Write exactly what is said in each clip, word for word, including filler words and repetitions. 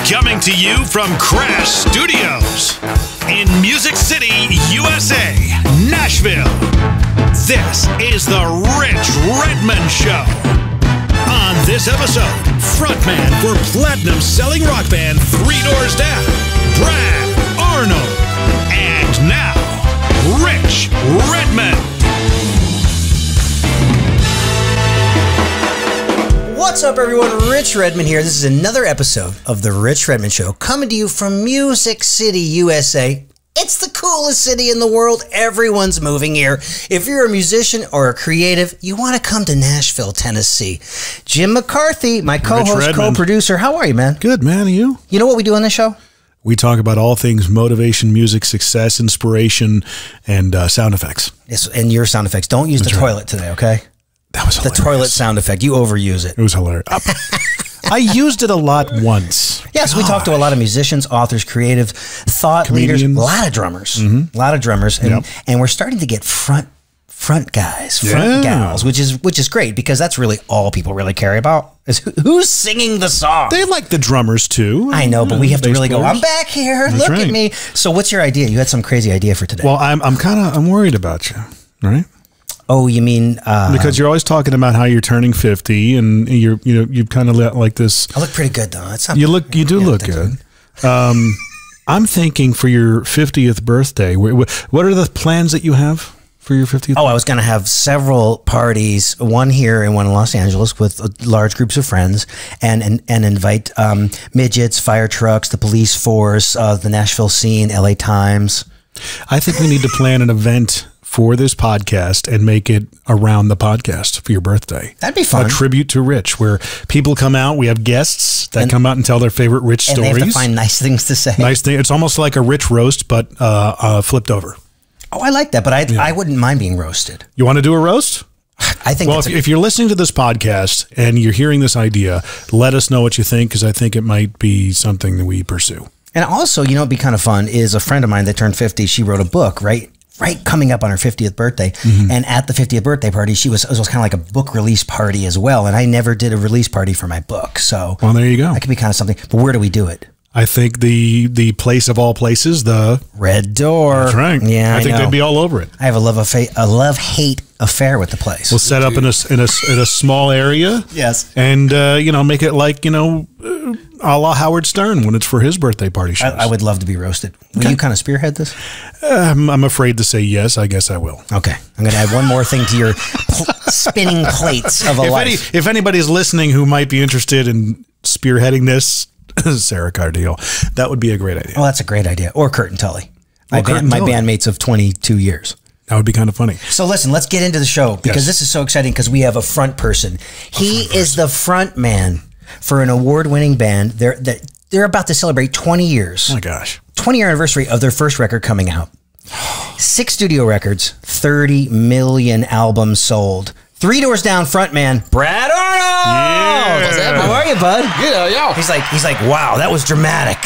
Coming to you from Crash Studios in Music City, U S A, Nashville. This is the Rich Redmond Show. On this episode, frontman for platinum-selling rock band Three Doors Down, Brad Arnold. And now, Rich Redmond. What's up, everyone? Rich Redmond here. This is another episode of The Rich Redmond Show, coming to you from Music City, U S A. It's the coolest city in the world. Everyone's moving here. If you're a musician or a creative, you want to come to Nashville, Tennessee. Jim McCarthy, my co-host, co-producer. How are you, man? Good, man. Are you? You know what we do on this show? We talk about all things motivation, music, success, inspiration, and uh, sound effects. Yes, and your sound effects. Don't use That's the right. toilet today, okay? That was hilarious. The toilet sound effect. You overuse it. It was hilarious. I used it a lot once. Yes, God. We talked to a lot of musicians, authors, creative, thought Comedians. leaders, a lot of drummers, Mm-hmm. a lot of drummers, and, Yep. and we're starting to get front front guys, front Yeah. gals, which is which is great because that's really all people really care about is who, who's singing the song. They like the drummers too. I know, but we have to Bass really go. players. I'm back here. That's Look right. at me. So, what's your idea? You had some crazy idea for today. Well, I'm I'm kind of I'm worried about you, right? Oh, you mean uh, Because you're always talking about how you're turning fifty, and you're you know you kind of like this. I look pretty good though. That's not You look you do yeah, look that's good. Um, I'm thinking for your fiftieth birthday. wh- wh- What are the plans that you have for your fiftieth? Oh, I was going to have several parties, one here and one in Los Angeles with uh, large groups of friends, and and, and invite um, midgets, fire trucks, the police force, uh, the Nashville scene, L A Times. I think we need to plan an event for this podcast and make it around the podcast for your birthday. That'd be fun. A tribute to Rich, where people come out. We have guests that And- come out and tell their favorite Rich And stories. they have to find nice things to say. Nice thing. It's almost like a Rich roast, but uh, uh, flipped over. Oh, I like that, but I Yeah. I wouldn't mind being roasted. You want to do a roast? I think Well, that's if, a- if you're listening to this podcast and you're hearing this idea, let us know what you think, because I think it might be something that we pursue. And also, you know, it'd be kind of fun is a friend of mine that turned fifty. She wrote a book, right? Right, coming up on her fiftieth birthday, Mm-hmm. and at the fiftieth birthday party, she was it was kind of like a book release party as well. And I never did a release party for my book, so Well, there you go. that could be kind of something. But where do we do it? I think the the place of all places, the Red Door. That's right. Yeah, I, I think know. they'd be all over it. I have a love affa- a love hate affair with the place. We'll set up in a in a in a small area. Yes. and uh, you know, make it like you know, uh, a la Howard Stern when it's for his birthday party I, shows. I would love to be roasted. Will Okay. you kind of spearhead this? Um, I'm afraid to say yes. I guess I will. Okay, I'm going to add one more thing to your pl- spinning plates of a If, life. any, if anybody's listening who might be interested in spearheading this, Sarah Cardillo, that would be a great idea. Oh, that's a great idea. Or Kurt and Tully, my, Or Kurt band, and my Tully. bandmates of twenty-two years. That would be kind of funny. So listen, let's get into the show because Yes. this is so exciting because we have a front person. He is the front man for an award-winning band. They're they're, they're about to celebrate twenty years. Oh my gosh. twenty year anniversary of their first record coming out. Six studio records, thirty million albums sold. Three Doors Down frontman Brad Arnold. Yeah. What's happening? How are you, bud? Good, how y'all? He's like, he's like, wow, that was dramatic.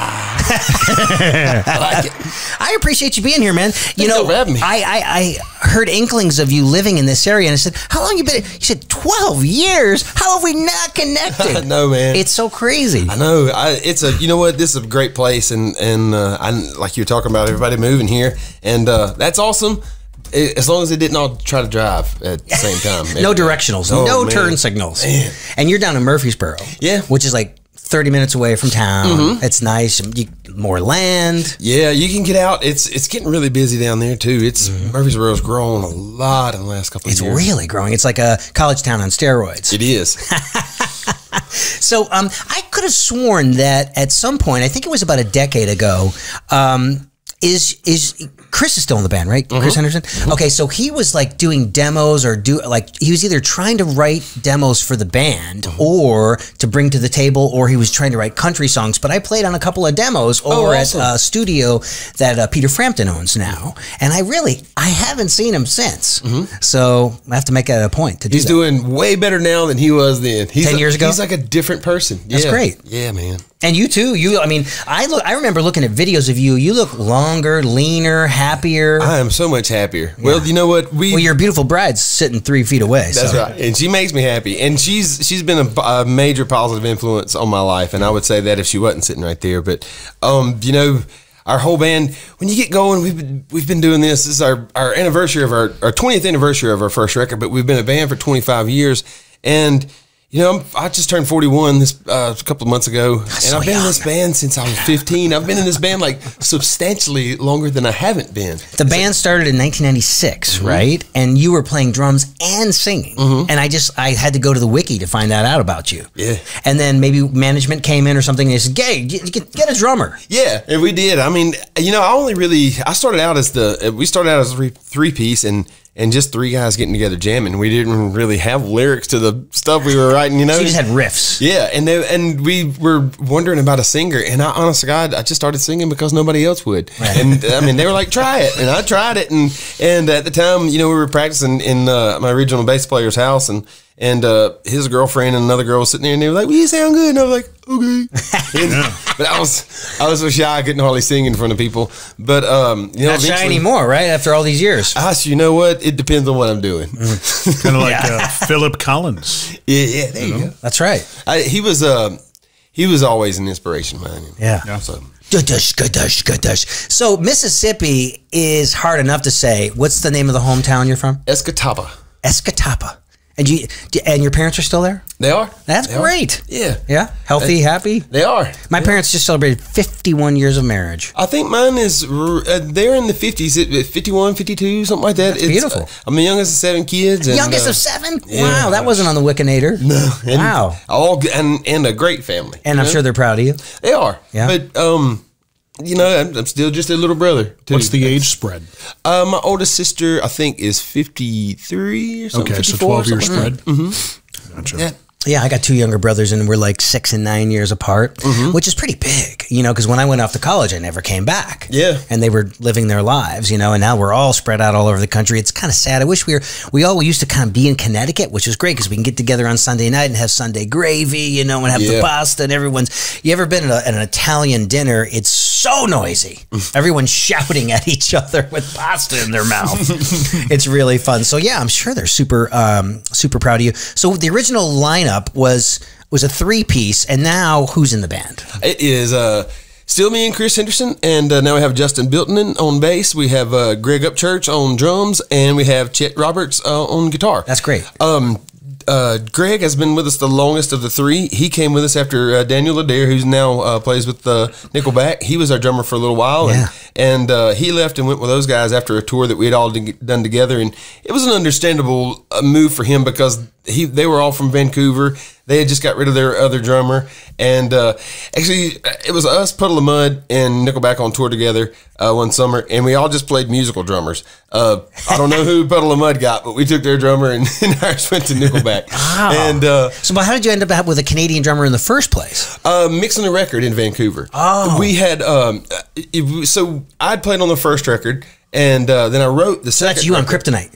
I like it. I appreciate you being here, man. You Thanks know, for having me. I, I I heard inklings of you living in this area, and I said, "How long you been?" You said, twelve years. How have we not connected?" I know, man. It's so crazy. I know. I, it's a. You know what? This is a great place, and and uh, I like you were talking about everybody moving here, and uh, that's awesome. It, as long as they didn't all try to drive at the same time. No directionals, Oh, no man. turn signals, Man. and you're down in Murfreesboro, Yeah. which is like thirty minutes away from town. It's nice, you, more land. Yeah, you can get out. It's it's getting really busy down there too. It's Murfreesboro's grown a lot in the last couple It's of years. really growing. It's like a college town on steroids. It is. So um, I could have sworn that at some point, I think it was about a decade ago, um, is is Chris is still in the band, right? Chris Henderson. Okay, so he was like doing demos or do like he was either trying to write demos for the band or to bring to the table, or he was trying to write country songs. But I played on a couple of demos over awesome. at a studio that uh, Peter Frampton owns now, and I really I haven't seen him since. So I have to make that a point to do. He's that. doing way better now than he was then. He's ten a- years ago? He's like a different person. That's Yeah. great. Yeah, man. And you too. You, I mean, I look. I remember looking at videos of you. You look longer, leaner, happier. I am so much happier. Yeah. Well, you know what? We well, your beautiful bride's sitting three feet away. That's so. right, and she makes me happy. And she's she's been a, a major positive influence on my life. And I would say that if she wasn't sitting right there. But um, you know, our whole band, when you get going, we've been, we've been doing this. This is our our anniversary of our our twentieth anniversary of our first record. But we've been a band for twenty-five years, and you know, I just turned forty-one this uh, a couple of months ago, and so I've been young. in this band since I was fifteen. I've been in this band like substantially longer than I haven't been. The band started in nineteen ninety-six, mm-hmm. right? And you were playing drums and singing. Mm-hmm. And I just, I had to go to the wiki to find that out about you. Yeah. And then maybe management came in or something and they said, "Gay, get, get a drummer." Yeah, and we did. I mean, you know, I only really, I started out as the, we started out as a three, three piece and and just three guys getting together jamming. We didn't really have lyrics to the stuff we were writing, you know. So you just had riffs. Yeah, and they, and we were wondering about a singer, and I, honest to God, I just started singing because nobody else would. Right. And I mean, they were like, "Try it," and I tried it, and and at the time, you know, we were practicing in uh, my original bass player's house, and and uh, his girlfriend and another girl was sitting there, and they were like, "Well, you sound good," and I was like, "Okay." And, yeah. But I was I was so shy, I couldn't hardly sing in front of people. But um, you know, not shy anymore, right? After all these years, I said, you know what? It depends on what I'm doing. Mm. Kind of like yeah. uh, Philip Collins. Yeah, yeah, there you, you know? go. That's right. I, he was uh, he was always an inspiration, man. Yeah. yeah. So. So Mississippi is hard enough to say. What's the name of the hometown you're from? Escatawpa. Escatawpa. And you and your parents are still there? They are. That's they great. Are. Yeah. Yeah. Healthy, That's, happy? They are. My yeah. parents just celebrated fifty-one years of marriage. I think mine is, uh, they're in the fifties, fifty-one, fifty-two, something like that. That's it's, beautiful. Uh, I'm the youngest of seven kids. And, youngest uh, of seven? Yeah. Wow, that wasn't on the Wikinator. No. And wow. All, and, and a great family. And I'm know? sure they're proud of you. They are. Yeah. But, um, you know, I'm, I'm still just a little brother, too. What's the age spread? Uh, my oldest sister, I think, is fifty-three or something. Okay, so twelve year spread. Mm-hmm. Gotcha. Yeah. Yeah, I got two younger brothers, and we're like six and nine years apart, mm-hmm. which is pretty big, you know, because when I went off to college, I never came back. Yeah. And they were living their lives, you know, and now we're all spread out all over the country. It's kind of sad. I wish we were, we all used to kind of be in Connecticut, which is great because we can get together on Sunday night and have Sunday gravy, you know, and have yeah. the pasta, and everyone's, you ever been at, a, at an Italian dinner? It's so noisy. Everyone's shouting at each other with pasta in their mouth. It's really fun. So yeah, I'm sure they're super, um, super proud of you. So the original lineup was was a three piece, and now who's in the band? It is uh, still me and Chris Henderson, and uh, now we have Justin Biltonen on bass. We have uh, Greg Upchurch on drums, and we have Chet Roberts uh, on guitar. That's great. Um, uh, Greg has been with us the longest of the three. He came with us after uh, Daniel Adair, who's now uh, plays with uh, Nickelback. He was our drummer for a little while, yeah. and, and uh, he left and went with those guys after a tour that we had all d- done together. And it was an understandable uh, move for him because he they were all from Vancouver. They had just got rid of their other drummer, and uh, actually, it was us, Puddle of Mud, and Nickelback on tour together uh, one summer, and we all just played musical drummers. Uh, I don't know who Puddle of Mud got, but we took their drummer, and, and ours went to Nickelback. Wow. And uh, so, but how did you end up with a Canadian drummer in the first place? Uh, mixing a record in Vancouver. Oh, we had um, it, so I'd played on the first record. And uh, then I wrote the so second. That's you record. on Kryptonite.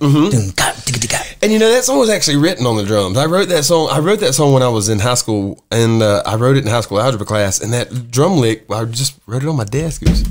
Mm-hmm. And you know that song was actually written on the drums. I wrote that song. I wrote that song when I was in high school, and uh, I wrote it in high school algebra class. And that drum lick, I just wrote it on my desk. It was,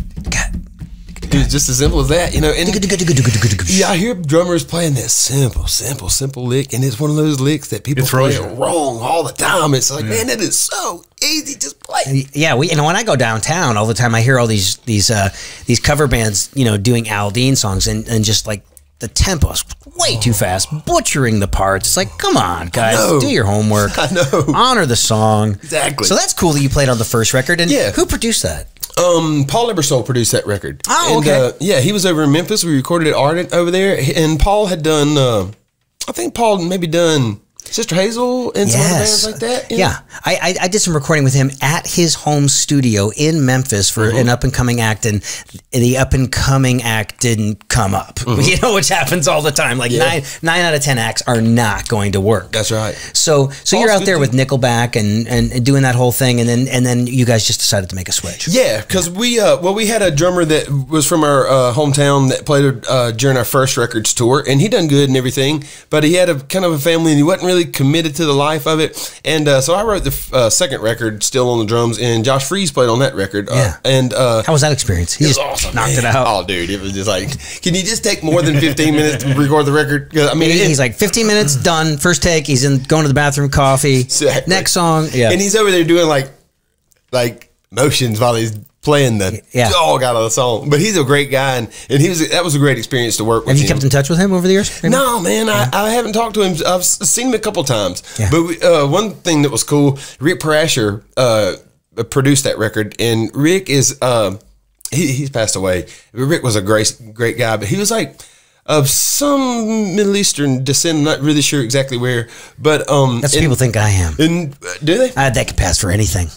it was just as simple as that, you know. And yeah, I hear drummers playing that simple, simple, simple lick, and it's one of those licks that people play you. wrong all the time. It's like, yeah. man, it is so easy. Just play. Yeah, we. You know, when I go downtown all the time, I hear all these these uh, these cover bands, you know, doing Al Dean songs, and, and just like the tempo is way too fast, butchering the parts. It's like, come on, guys, do your homework. I know. Honor the song. Exactly. So that's cool that you played on the first record. And yeah. who produced that? Um, Paul Ebersole produced that record. Oh, and, okay. Uh, yeah, he was over in Memphis. We recorded at Arnold over there, and Paul had done. Uh, I think Paul maybe done Sister Hazel and some other bands like that. You know? Yeah, I, I I did some recording with him at his home studio in Memphis for mm-hmm. an up and coming act, and the up and coming act didn't come up. Mm-hmm. You know, which happens all the time. Like yeah. nine nine out of ten acts are not going to work. That's right. So so Paul's you're out there too. with Nickelback and, and and doing that whole thing, and then and then you guys just decided to make a switch. Yeah, because we uh well we had a drummer that was from our uh, hometown that played uh, during our first records tour, and he done good and everything, but he had a kind of a family, and he wasn't really really committed to the life of it. And uh, so I wrote the uh, second record, Still on the Drums, and Josh Freese played on that record. Yeah. Uh, and uh, how was that experience? He it was just awesome, knocked man. it out. Oh, dude, it was just like, can you just take more than fifteen minutes to record the record? 'Cause, I mean, it, he's like fifteen minutes done. First take. He's in going to the bathroom, coffee. Exactly. Next song. Yeah. And he's over there doing like, like motions while he's playing the yeah. dog out of the song. But he's a great guy, and, and he was that was a great experience to work with. Have you him. kept in touch with him over the years? Maybe? No, man, I, I haven't talked to him. I've seen him a couple times. Yeah. But we, uh, one thing that was cool, Rick Parasher uh, produced that record, and Rick is uh, he, he's passed away. Rick was a great great guy, but he was like of some Middle Eastern descent. I'm not really sure exactly where, but um, That's what and, people think I am. And uh, do they? I, that could pass for anything.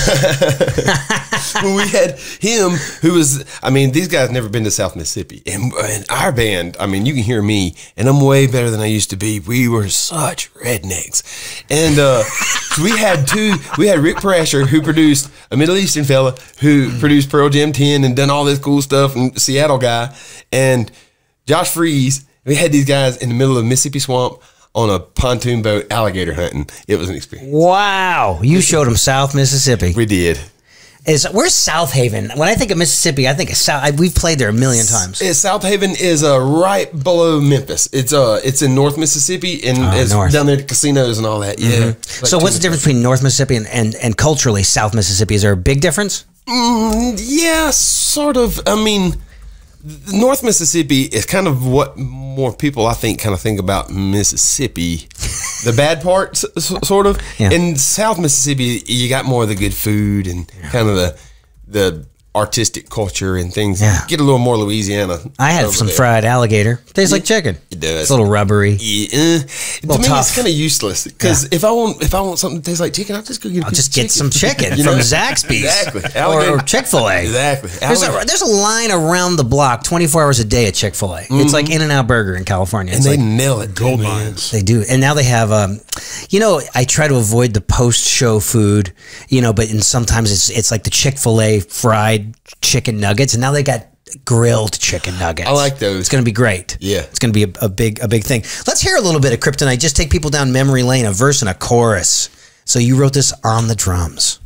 When we had him, who was, I mean, these guys never been to South Mississippi, and, and our band, I mean, you can hear me, and I'm way better than I used to be. We were such rednecks, and uh, we had two. We had Rick Parasher, who produced a Middle Eastern fella who produced Pearl Jam ten and done all this cool stuff, and Seattle guy, and Josh Freese. We had these guys in the middle of Mississippi swamp on a pontoon boat alligator hunting. It was an experience. Wow. You showed them South Mississippi. We did. Is where's South Haven? When I think of Mississippi, I think of South. I, we've played there a million times. It's, South Haven is uh, right below Memphis. It's uh, it's in North Mississippi, and Oh, it's north. down there at the casinos and all that. Yeah. Mm-hmm. Like So two what's the difference between North Mississippi and, and, and culturally South Mississippi? Is there a big difference? Mm, yeah, sort of. I mean, North Mississippi is kind of what more people, I think, kind of think about Mississippi. The bad part, s- sort of. Yeah. In South Mississippi, you got more of the good food and kind of the the artistic culture and things. Yeah. Get a little more Louisiana. I had over some there. fried alligator. Tastes like chicken. It does. It's a little rubbery. Yeah, uh, to little me, tough. it's kind of useless because if I want if I want something that tastes like chicken, I'll just go get. A I'll piece just of get chicken. some chicken You from know? Zaxby's. Exactly. Or, Alligator- or Chick-fil-A. Exactly. There's a, Alligator- there's a line around the block twenty-four hours a day at Chick-fil-A. It's like In-N-Out Burger in California. and It's they like, nail it. Gold too, man. mines. they do. And now they have, um, you know, I try to avoid the post-show food, you know, but in sometimes it's it's like the Chick-fil-A fried chicken nuggets, and now they got grilled chicken nuggets. I like those. It's going to be great. Yeah. It's going to be a, a big a big thing. Let's hear a little bit of Kryptonite. Just take people down memory lane, a verse and a chorus. So you wrote this on the drums.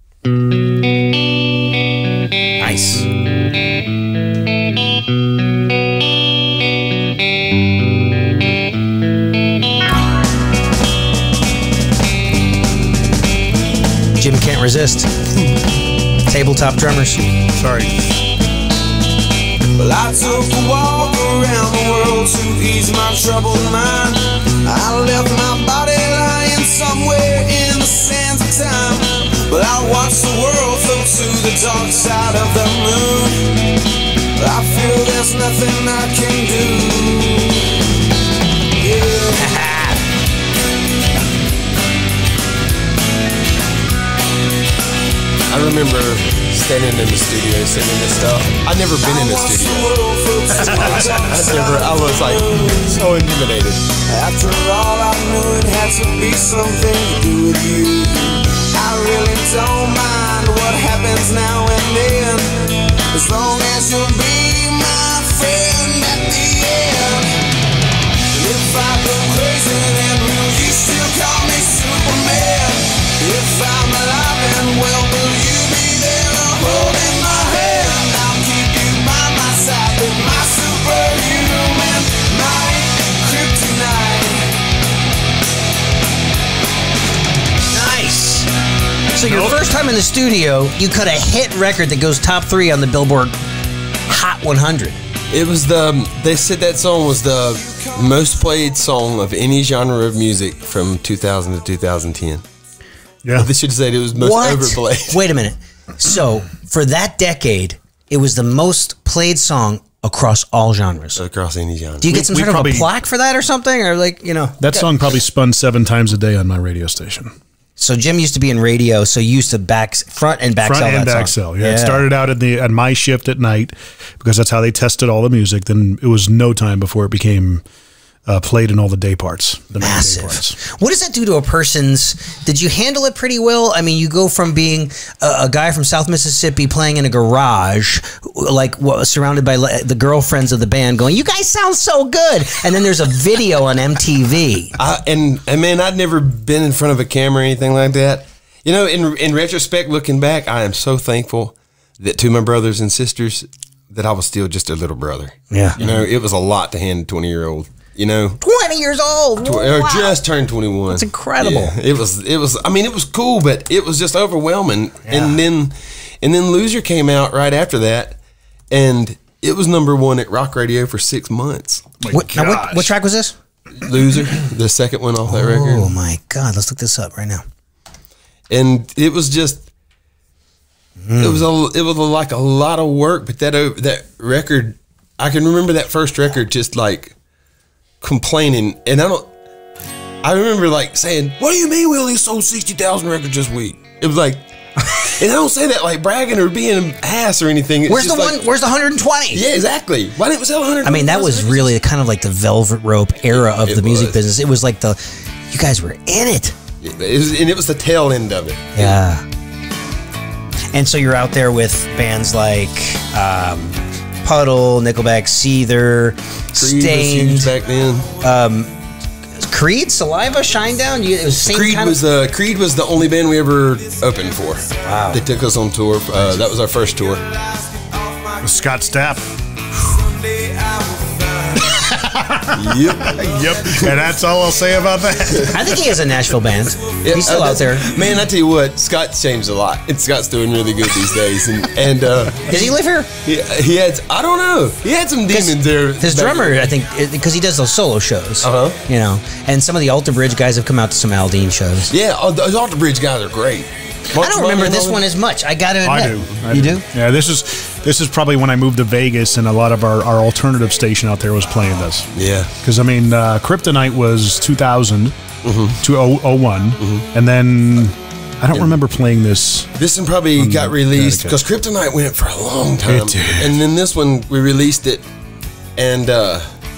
Nice. Jim can't resist. Tabletop drummers. Sorry. Well, I took a walk around the world to ease my troubled mind. I left my body lying somewhere in the sands of time. But I watched the world float to the dark side of the moon. I feel there's nothing I can do. Yeah. I remember standing in the studio singing this stuff. I'd never been in a studio. I never. I was like so intimidated. After all, I knew it had to be something to do with you. I really don't mind what happens now and then, as long as you'll be my friend at the end. And if I go crazy, then will you still call me Superman? If I'm alive and well, will you be there holding my hand? I'll keep you by my side with my superhuman might, Kryptonite. Nice. So your first time in the studio, you cut a hit record that goes top three on the Billboard Hot one hundred. It was the. They said that song was the most played song of any genre of music from two thousand to two thousand ten. Yeah. They should have said it was most What? overplayed. Wait a minute. So for that decade, it was the most played song across all genres. Across any genre. Do you get We- some we sort of probably- a plaque for that or something? Or like, you know. That song probably spun seven times a day on my radio station. So Jim used to be in radio, so you used to back front and back Front sell and that back song. sell. Yeah, it started out at the at my shift at night because that's how they tested all the music. Then it was no time before it became uh, played in all the day parts. The main Massive. Day parts. What does that do to a person's? Did you handle it pretty well? I mean, you go from being a, a guy from South Mississippi playing in a garage, like what, surrounded by le- the girlfriends of the band, going, "You guys sound so good," and then there's a video on M T V. I, and and man, I'd never been in front of a camera or anything like that. You know, in in retrospect, looking back, I am so thankful that to my brothers and sisters that I was still just a little brother. Yeah, you know, it was a lot to hand a twenty year old. You know, twenty years old, tw- wow. or just turned twenty-one. That's incredible. Yeah, it was, it was. I mean, it was cool, but it was just overwhelming. Yeah. And then, and then Loser came out right after that, and it was number one at rock radio for six months. What, now what, what track was this? Loser, the second one off that Oh record. my God, let's look this up right now. And it was just, mm. it was a, it was like a lot of work. But that that record, I can remember that first record just like complaining, and I don't. I remember like saying, "What do you mean we only sold sixty thousand records this week?" It was like, and I don't say that like bragging or being an ass or anything. It's Where's the just like, one? Where's the one hundred twenty? Yeah, exactly. Why didn't we sell one hundred? I mean, that was really kind of like the velvet rope era of It the music was. business. It was like the, you guys were in it. It was, and it was the tail end of it. Yeah. And so you're out there with bands like um, Puddle, Nickelback, Seether, Creed was Stained, huge back then. Creed, Saliva, Shinedown. You, it was the same Creed kind was of. uh, Creed was the only band we ever opened for. Wow. They took us on tour. Uh, that was our first tour. With Scott Stapp. Yep. Yep. And that's all I'll say about that. I think he has a Nashville band. Yeah, He's still uh, out there. Man, I tell you what, Scott's changed a lot. And Scott's doing really good these days. And and uh, Does he live here? he, he had, I don't know, he had some demons there. His back drummer, there. I think, because he does those solo shows. Uh-huh. You know, and some of the Alter Bridge guys have come out to some Aldine shows. Yeah, oh, those Alter Bridge guys are great. I don't remember this one as much. I gotta admit. I do. I you do? Yeah, this is this is probably when I moved to Vegas, and a lot of our, our alternative station out there was playing this. Yeah. Because I mean, uh, Kryptonite was two thousand Mm-hmm. to oh one, Mm-hmm. and then I don't remember playing this. This one probably got released Connecticut. because Kryptonite went for a long time. It did. And then this one, we released it, and uh,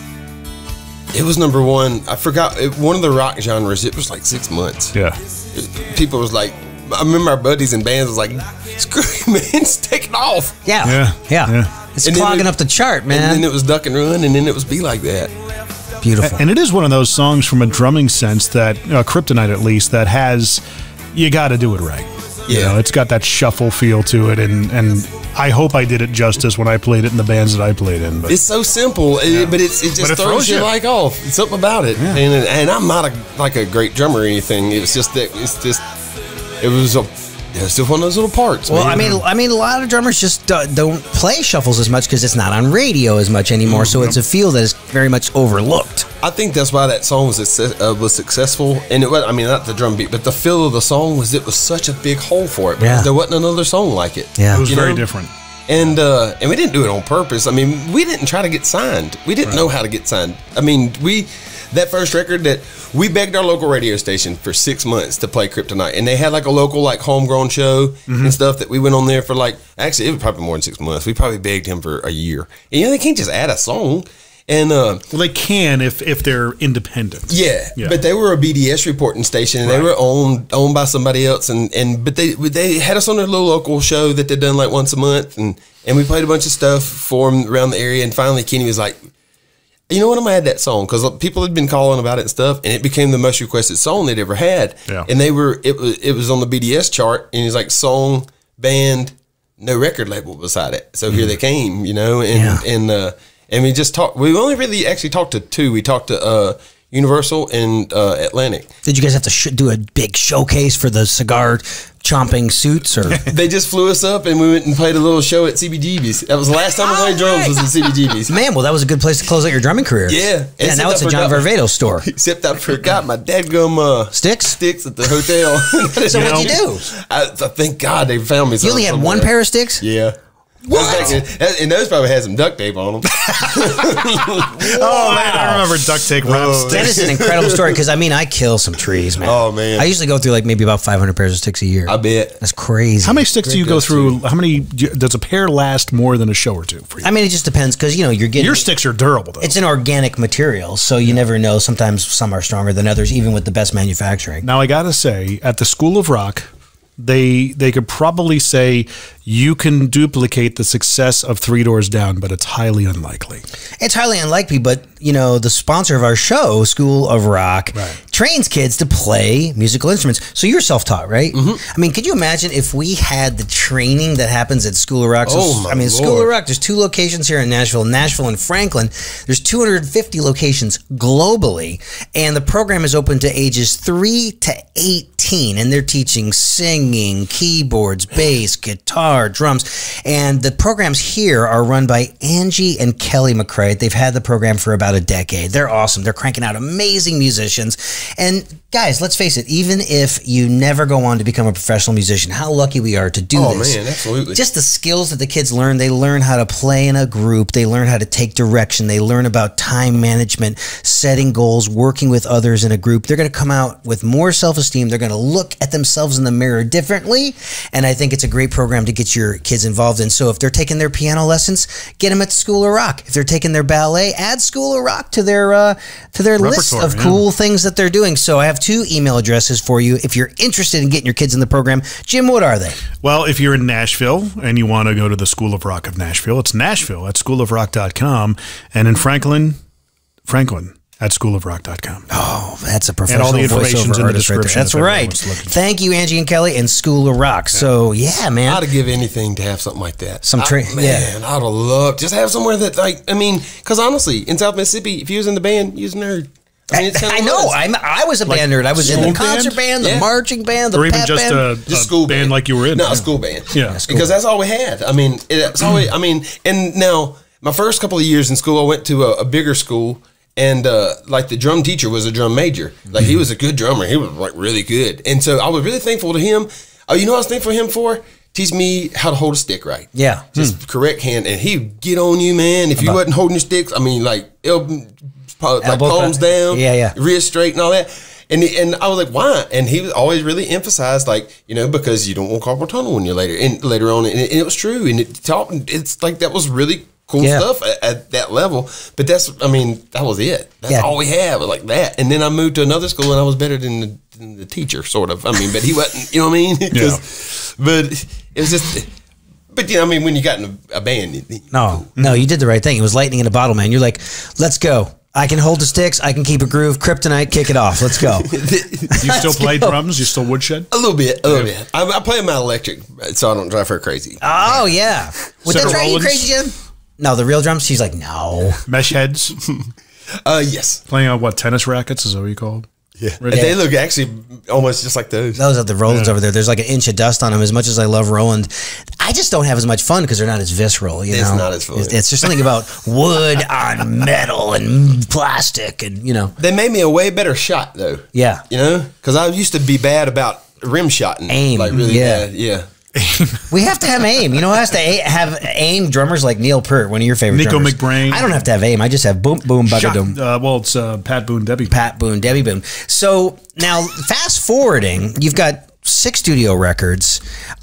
it was number one. I forgot, it, one of the rock genres, it was like six months. Yeah. People was like, I remember our buddies and bands was like, screw you, man, it's taking off. Yeah. Yeah. Yeah. Yeah. It's And then clogging it- up the chart, And man. then it was Duck and Run, and then it was Be Like That. Beautiful. And it is one of those songs from a drumming sense that, uh, Kryptonite at least, that has, you got to do it right. You Yeah. know, it's got that shuffle feel to it, and, and I hope I did it justice when I played it in the bands that I played in. But It's so simple, it- but it's, it just But it throws, throws you you. like off. It's something about it. And, and I'm not a, like a great drummer or anything. It's just that, it's just, it was a, it was still one of those little parts. Well, man. I mean, I mean, a lot of drummers just do, don't play shuffles as much because it's not on radio as much anymore. So it's a feel that is very much overlooked. I think that's why that song was success- uh, was successful, and it was, I mean, not the drum beat, but the feel of the song was it was such a big hole for it because Yeah. there wasn't another song like it. Yeah. it was You very know? different. And uh, and we didn't do it on purpose. I mean, we didn't try to get signed. We didn't know how to get signed. I mean, we that first record that we begged our local radio station for six months to play Kryptonite, and they had like a local like homegrown show and stuff that we went on there for like actually it was probably more than six months. We probably begged him for a year. And you know they can't just add a song. And uh, Well, they can if if they're independent. yeah, Yeah. but they were a B D S reporting station, and they Right. were owned owned by somebody else, and, and but they they had us on their little local show that they done like once a month, and and we played a bunch of stuff for them around the area, and finally Kenny was like, you know what, I'm gonna add that song because people had been calling about it and stuff, and it became the most requested song they'd ever had, Yeah. and they were it was it was on the B D S chart, and it was like song, band, no record label beside it, so here they came, you know, and Yeah. and uh, and we just talked. We only really actually talked to two. We talked to uh, Universal and uh, Atlantic. Did you guys have to sh- do a big showcase for the cigar chomping suits, or They just flew us up, and we went and played a little show at C B G B's. That was the last time I played drums was at C B G B's. man? Well, that was a good place to close out your drumming career. Yeah. yeah. Except Now it's I a John forgot- Varvatos store. Except I forgot my dadgum uh, Sticks? sticks at the hotel. So what'd you do? I, I thank God they found me. You only had one pair of sticks. Yeah. What? And those probably had some duct tape on them. Oh man, I remember duct tape wrap Oh. sticks. That is an incredible story because I mean I kill some trees, man. Oh, man. I usually go through like maybe about five hundred pairs of sticks a year. I bet. That's crazy. How many sticks do you go goes through? How many do you- does a pair last more than a show or two for you? I mean, it just depends because you know you're getting Your sticks are durable though. It's an organic material, so you never know. Sometimes some are stronger than others, even with the best manufacturing. Now I gotta say, at the School of Rock, they they could probably say you can duplicate the success of Three Doors Down, but it's highly unlikely. It's highly unlikely, but you know the sponsor of our show, School of Rock, Right. trains kids to play musical instruments. So you're self-taught, right? Mm-hmm. I mean, could you imagine if we had the training that happens at School of Rock? So, Oh, my I mean, School of Lord. Rock. There's two locations here in Nashville, Nashville and Franklin. There's two hundred fifty locations globally, and the program is open to ages three to eighteen, and they're teaching singing, keyboards, bass, guitar, drums, and the programs here are run by Angie and Kelly McCrae. They've had the program for about a decade. They're awesome. They're cranking out amazing musicians. And guys, let's face it, even if you never go on to become a professional musician, how lucky we are to do Oh, this. man, absolutely. Just the skills that the kids learn. They learn how to play in a group. They learn how to take direction. They learn about time management, setting goals, working with others in a group. They're going to come out with more self-esteem. They're going to look at themselves in the mirror differently. And I think it's a great program to get your kids involved in. So if they're taking their piano lessons, get them at School of Rock. If they're taking their ballet, add School of Rock to their uh, to their list Repertoire, of yeah. cool things that they're doing. So I have two email addresses for you if you're interested in getting your kids in the program. Jim, what are they? Well, if you're in Nashville and you want to go to the School of Rock of Nashville, it's Nashville at school of rock dot com, and in Franklin, Franklin at school of rock dot com. Oh, that's a professional all the information's voiceover in the artist right there. description That's if anyone right. wants to look into it. Thank you, Angie and Kelly, and School of Rock. So yeah, man. I'd give anything to have something like that. Some tra- I, man, yeah. I'd have loved just have somewhere that like I mean, because honestly, in South Mississippi, if you was in the band, you was a nerd. I mean, it's kinda I know. was. I'm. I was a band nerd. I was in the school band? concert band, the Yeah. marching band, the Or even pep just band. a, Just a school band band. like you were in. No, a school band. Yeah. Yeah, school because band. that's all we had. I mean, it's always. I mean, and now my first couple of years in school, I went to a, a bigger school, and uh, like the drum teacher was a drum major. Like he was a good drummer. He was like really good, and so I was really thankful to him. Oh, you know what I was thankful for him for? Teach me how to hold a stick right. Yeah. Just correct hand, and he'd get on you, man. If you wasn't holding your sticks, I mean, like elbow, like Elbow palms cut. down, Yeah, yeah. wrist straight, and all that. And he, and I was like, why? And he was always really emphasized, like, you know, because you don't want carpal tunnel when you're later and later on, and it, and it was true. And it taught, it's like that was really cool Yeah. stuff at, at that level. But that's, I mean, that was it. That's Yeah. all we had was like that. And then I moved to another school, and I was better than the, than the teacher, sort of. I mean, but he wasn't, you know what I mean? 'Cause- But it was just. But you know, I mean, when you got in a, a band, you- No, no, you did the right thing. It was lightning in a bottle, man. You're like, let's go. I can hold the sticks. I can keep a groove. Kryptonite, kick it off. Let's go. You still play go. drums? You still woodshed? a little bit, a little bit. I, I play my electric, so I don't drive her crazy. Oh yeah. Would that Sarah drive you Rollins? crazy, Jim? No, the real drums. She's like, no. Mesh heads? Uh, yes. Playing on what, tennis rackets? Is that what you call them? Yeah. And they look actually almost just like those. Those are the Rolands over there. There's like an inch of dust on them. As much as I love Roland, I just don't have as much fun because they're not as visceral. You It's know, not as fun. It's, it's just something about wood on metal and plastic, and you know, They made me a way better shot, though. yeah. You know? Because I used to be bad about rim shotting. Aim, Like really yeah. bad. Yeah. We have to have aim. You know, who has to a- have aim? Drummers like Neil Peart, one of your favorite Nico drummers. McBrain. I don't have to have aim. I just have boom, boom, Shot, buggadoom. uh, well, it's uh, Pat Boone, Debbie. Pat Boone, Debbie Boone. So now, fast forwarding, you've got six studio records.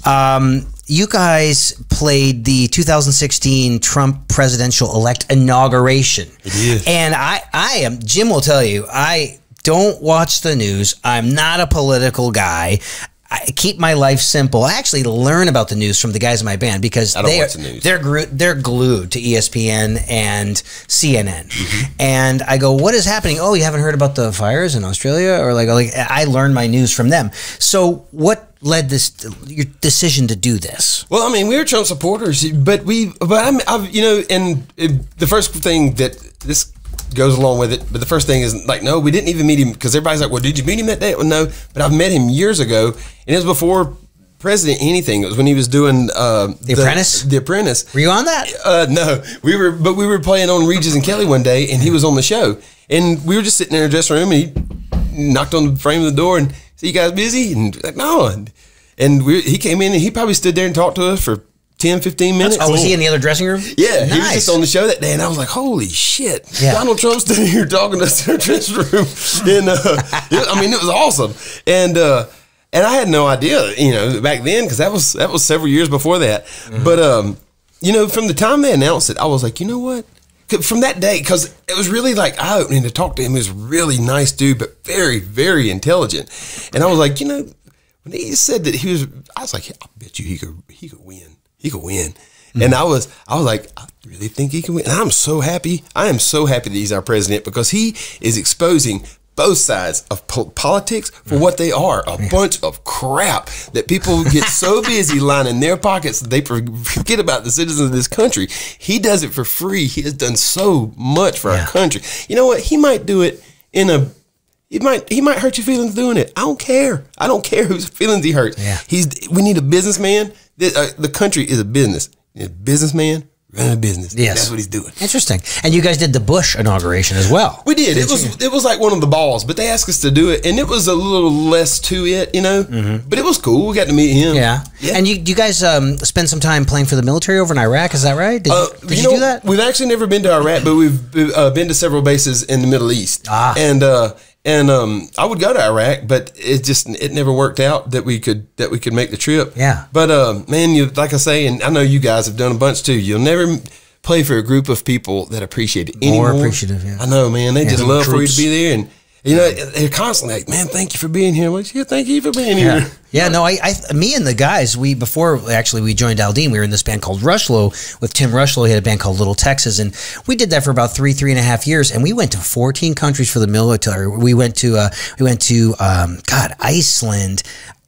Um, you guys played the two thousand sixteen Trump presidential elect inauguration. is. And I, I am, Jim will tell you, I don't watch the news. I'm not a political guy. I keep my life simple. I actually learn about the news from the guys in my band because I don't they watch are, the news. they're gru- they're glued to E S P N and C N N. Mm-hmm. And I go, what is happening? Oh, you haven't heard about the fires in Australia? Or like, like I learn my news from them. So what led this your decision to do this? Well, I mean, we were Trump supporters, but we, but I'm, I've, you know, and it, the first thing that this goes along with it, but the first thing is like, no, we didn't even meet him because everybody's like, well, did you meet him that day? Well, no, but I've met him years ago, and it was before president anything. It was when he was doing uh, The Apprentice? The Apprentice. Were you on that? Uh, no, we were, but we were playing on Regis and Kelly one day, and he was on the show, and we were just sitting there in the dressing room, and he knocked on the frame of the door and said, "You guys busy?" And like, no, and, and we, he came in, and he probably stood there and talked to us for ten, fifteen minutes. Oh, was he in the other dressing room? Yeah, nice. He was just on the show that day, and I was like, holy shit. Yeah. Donald Trump's sitting here talking to us in our dressing room. And, uh, it, I mean, it was awesome. And, uh, and I had no idea, you know, back then, because that was, that was several years before that. Mm-hmm. But, um, you know, from the time they announced it, I was like, you know what? From that day, because it was really like eye-opening to talk to him. He was a really nice dude, but very, very intelligent. And I was like, you know, when he said that he was, I was like, I bet you he could, he could win. He could win. Mm-hmm. And I was, I was like, I really think he can win. And I'm so happy. I am so happy that he's our president because he is exposing both sides of po- politics for what they are, a bunch of crap that people get so busy lining their pockets that they forget about the citizens of this country. He does it for free. He has done so much for yeah. our country. You know what? He might do it in a, he might, he might hurt your feelings doing it. I don't care. I don't care whose feelings he hurts. Yeah. He's, we need a businessman. The, uh, the country is a business. A businessman running a business. Yes. That's what he's doing. Interesting. And you guys did the Bush inauguration as well. We did. did it was you? It was like one of the balls, but they asked us to do it, and it was a little less to it, you know. Mm-hmm. But it was cool. We got to meet him. Yeah. yeah. And you, you guys um, spend some time playing for the military over in Iraq? Is that right? Did, uh, you, did you, you know, do that? We've actually never been to Iraq, but we've uh, been to several bases in the Middle East. Ah. And uh, and um, I would go to Iraq, but it just it never worked out that we could that we could make the trip. Yeah. But uh, man, you like I say, and I know you guys have done a bunch too. You'll never play for a group of people that appreciate it anymore. More appreciative, yeah. I know, man. They yeah. just love Troops. for you to be there, and you know they're constantly like, "Man, thank you for being here." I'm like, yeah, thank you for being yeah. here. Yeah, no, I, I, me and the guys, we before actually we joined Aldine, we were in this band called Rushlow with Tim Rushlow. He had a band called Little Texas, and we did that for about three, three and a half years, and we went to fourteen countries for the military. We went to, uh, we went to, um, God, Iceland,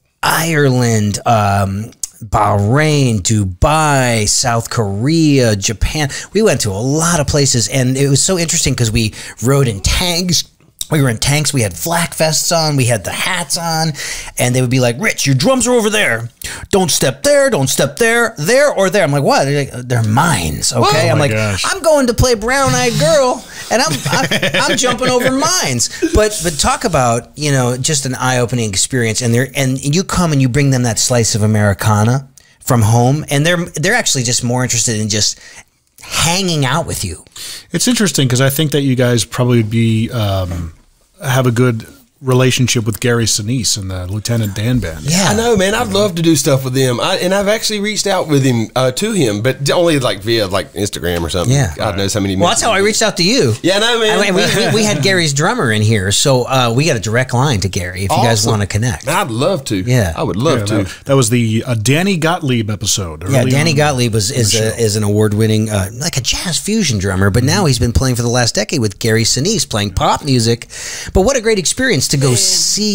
Ireland, um, Bahrain, Dubai, South Korea, Japan. We went to a lot of places, and it was so interesting because we rode in tanks. We were in tanks. We had flak vests on. We had the hats on, and they would be like, "Rich, your drums are over there. Don't step there. Don't step there. There or there." I'm like, "What?" They're, like, They're mines, okay? Oh I'm like, gosh. "I'm going to play Brown Eyed Girl, and I'm, I'm I'm jumping over mines." But but talk about, you know, just an eye opening experience, and they're and you come and you bring them that slice of Americana from home, and they're they're actually just more interested in just hanging out with you. It's interesting because I think that you guys probably be um, have a good relationship with Gary Sinise and the Lieutenant Dan band. Yeah, I know, man. I'd love to do stuff with them, I, and I've actually reached out with him uh, to him, but only like via like Instagram or something. Yeah. God knows how many. Well, that's how I reached out to you. Yeah, I know, man. I mean, we, we, we had Gary's drummer in here, so uh, we got a direct line to Gary if you guys Awesome. want to connect. I'd love to. Yeah. I would love Yeah, to. that, that was the uh, Danny Gottlieb episode. Yeah, early Danny on Gottlieb was is the a, show. is an award winning uh, like a jazz fusion drummer, but now he's been playing for the last decade with Gary Sinise playing pop music. But what a great experience to go see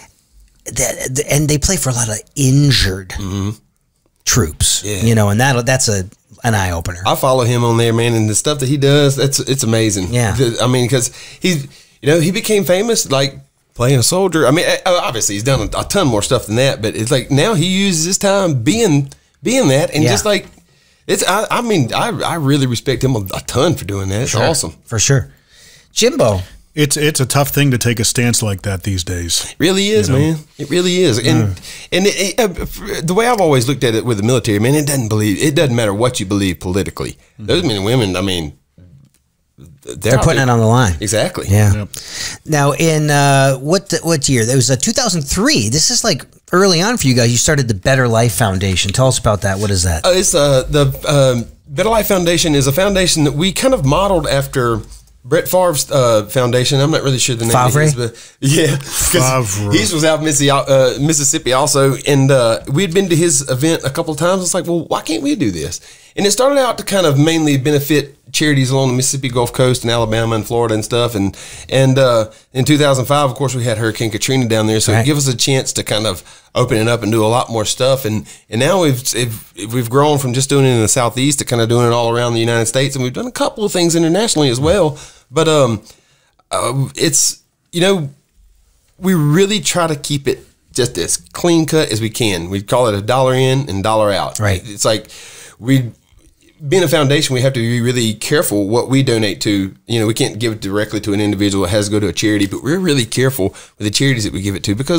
that, and they play for a lot of injured mm-hmm. troops, Yeah. you know, and that that's a an eye opener. I follow him on there, man, and the stuff that he does, that's it's amazing. Yeah. I mean, because he's, you know, he became famous like playing a soldier. I mean, obviously he's done a, a ton more stuff than that, but it's like now he uses his time being being that, and Yeah. just like it's. I, I mean, I I really respect him a, a ton for doing that. It's Sure. awesome. For sure. Jimbo. It's it's a tough thing to take a stance like that these days. It really is, You know? man. It really is, and and it, it, uh, the way I've always looked at it with the military, man, it doesn't believe it doesn't matter what you believe politically. Mm-hmm. Those men and women, I mean, they're, They're putting it on the line. Exactly. Yeah. Yep. Now, in uh, what what year? It was uh, two thousand three. This is like early on for you guys. You started the Better Life Foundation. Tell us about that. What is that? Uh, it's uh, the um, Better Life Foundation is a foundation that we kind of modeled after Brett Favre's uh, foundation. I'm not really sure the name Favre? of it is, but yeah, because Favre. he was out in Mississippi, uh, Mississippi also, and uh, we'd been to his event a couple of times. It's like, well, why can't we do this? And it started out to kind of mainly benefit charities along the Mississippi Gulf Coast and Alabama and Florida and stuff. And and uh, in two thousand five, of course, we had Hurricane Katrina down there, so Right. it gave us a chance to kind of open it up and do a lot more stuff. And and now we've we've, we've grown from just doing it in the Southeast to kind of doing it all around the United States, and we've done a couple of things internationally as well. But um, uh, it's, you know, we really try to keep it just as clean cut as we can. We call it a dollar in and dollar out. Right. It's like we, being a foundation, we have to be really careful what we donate to. You know, we can't give it directly to an individual. It has to go to a charity, but we're really careful with the charities that we give it to because,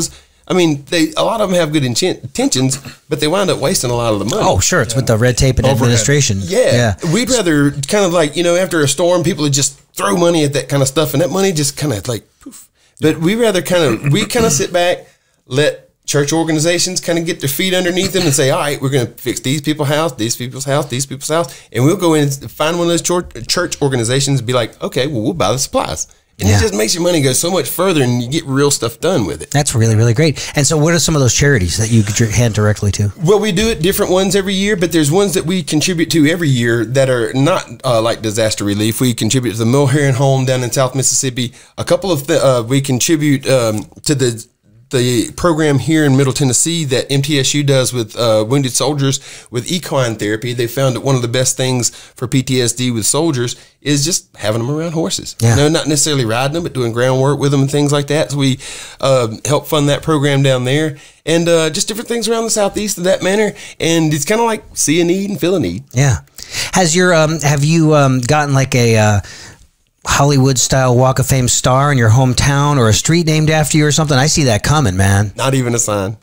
I mean, they a lot of them have good intentions, but they wind up wasting a lot of the money. Oh, sure. It's yeah. with the red tape and Overhead. administration. Yeah. yeah. We'd rather kind of like, you know, after a storm, people would just throw money at that kind of stuff, and that money just kind of like poof. But we rather kind of, we kind of sit back, let church organizations kind of get their feet underneath them and say, all right, we're going to fix these people's house, these people's house, these people's house. And we'll go in and find one of those church organizations and be like, okay, well, we'll buy the supplies. And yeah. it just makes your money go so much further and you get real stuff done with it. That's really, really great. And so what are some of those charities that you hand directly to? Well, we do it different ones every year, but there's ones that we contribute to every year that are not uh, like disaster relief. We contribute to the Mulherron Home down in South Mississippi. A couple of, the, uh, we contribute um, to the the program here in Middle Tennessee that M T S U does with uh, wounded soldiers with equine therapy. They found that one of the best things for P T S D with soldiers is just having them around horses. Yeah. You know, not necessarily riding them, but doing groundwork with them and things like that. So we uh, help fund that program down there, and uh, just different things around the Southeast of that manner. And it's kind of like see a need and fill a need. Yeah. Has your um, have you um, gotten like a uh, Hollywood-style Walk of Fame star in your hometown or a street named after you or something? I see that coming, man. Not even a sign.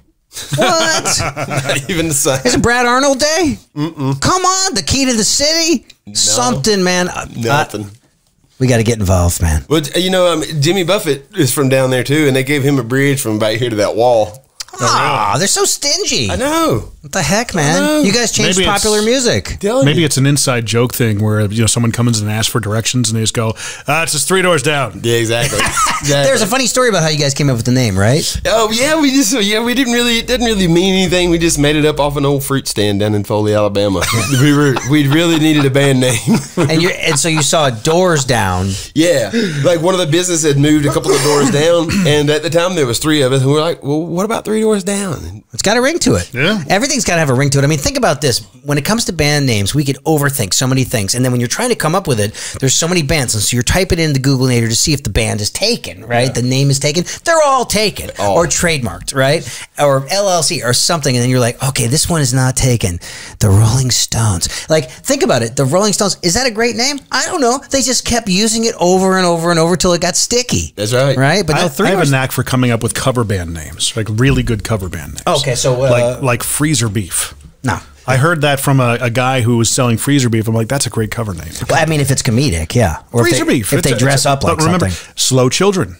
What? Not even a sign. Is it Brad Arnold Day? Mm-mm. Come on, the key to the city? No, something, man. Nothing. Uh, we got to get involved, man. Well, you know, um, Jimmy Buffett is from down there, too, and they gave him a bridge from about here to that wall. Ah, oh, they're so stingy. I know. What the heck, man? You guys changed maybe popular music. Maybe you. It's an inside joke thing where you know someone comes and asks for directions and they just go, ah, "It's just three doors down." Yeah, exactly. exactly. There's a funny story about how you guys came up with the name, right? Oh yeah, we just yeah we didn't really it didn't really mean anything. We just made it up off an old fruit stand down in Foley, Alabama. we were we really needed a band name. and you and so you saw Doors Down. Yeah, like one of the businesses had moved a couple of doors down, and at the time there was three of us, and we were like, well, what about three doors down? It's got a ring to it. Yeah. Everything's got to have a ring to it. I mean, think about this. When it comes to band names, we could overthink so many things. And then when you're trying to come up with it, there's so many bands. And so you're typing in the Googlenator to see if the band is taken, right? Yeah. The name is taken. They're all taken oh. or trademarked, right? Or L L C or something. And then you're like, okay, this one is not taken. The Rolling Stones. Like, think about it. The Rolling Stones, is that a great name? I don't know. They just kept using it over and over and over till it got sticky. That's right. Right? But I, no, three I have was- a knack for coming up with cover band names, like really good cover band names. Okay, so uh, like like Freezer Beef. No, I heard that from a, a guy who was selling freezer beef. I'm like, that's a great cover name. Well, I mean, if it's comedic, yeah. Or freezer if they, beef. If they dress up like remember, something. Slow children.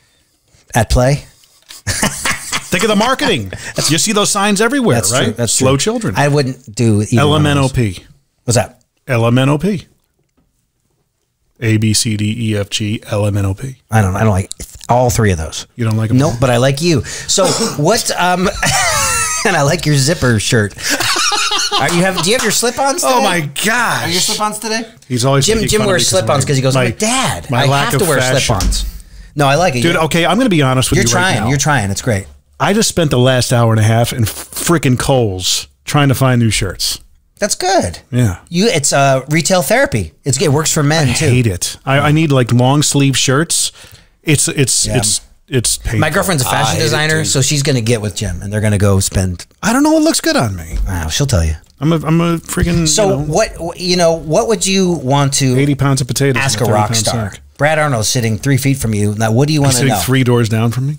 At play. Think of the marketing. You see those signs everywhere, That's right? True. That's slow true. children. I wouldn't do either L M N O P. What's that? L M N O P. A, B, C, D, E, F, G, L, M, N, O, P. I don't I don't like all three of those. You don't like them? Nope, but I like you. So what, um, and I like your zipper shirt. Are you have? Do you have your slip-ons today? Oh my gosh! Are your slip-ons today? He's always Jim. Jim wears slip-ons because he goes, my, like, Dad, I have to wear fashion. slip-ons. No, I like it, dude. Okay, I'm going to be honest with you're you. You're trying. Right now. You're trying. It's great. I just spent the last hour and a half in freaking Kohl's trying to find new shirts. That's good. Yeah. You. It's uh, retail therapy. It's it works for men I too. I hate it. I, I need like long sleeve shirts. It's it's yeah. it's. It's painful. My girlfriend's a fashion designer, so she's going to get with Jim, and they're going to go spend. I don't know what looks good on me. Wow, she'll tell you. I'm a I'm a freaking. So you know, what you know? What would you want to eighty pounds of potatoes? Ask a rock star. Sack. Brad Arnold's sitting three feet from you. Now, what do you want to know? Sitting three doors down from me.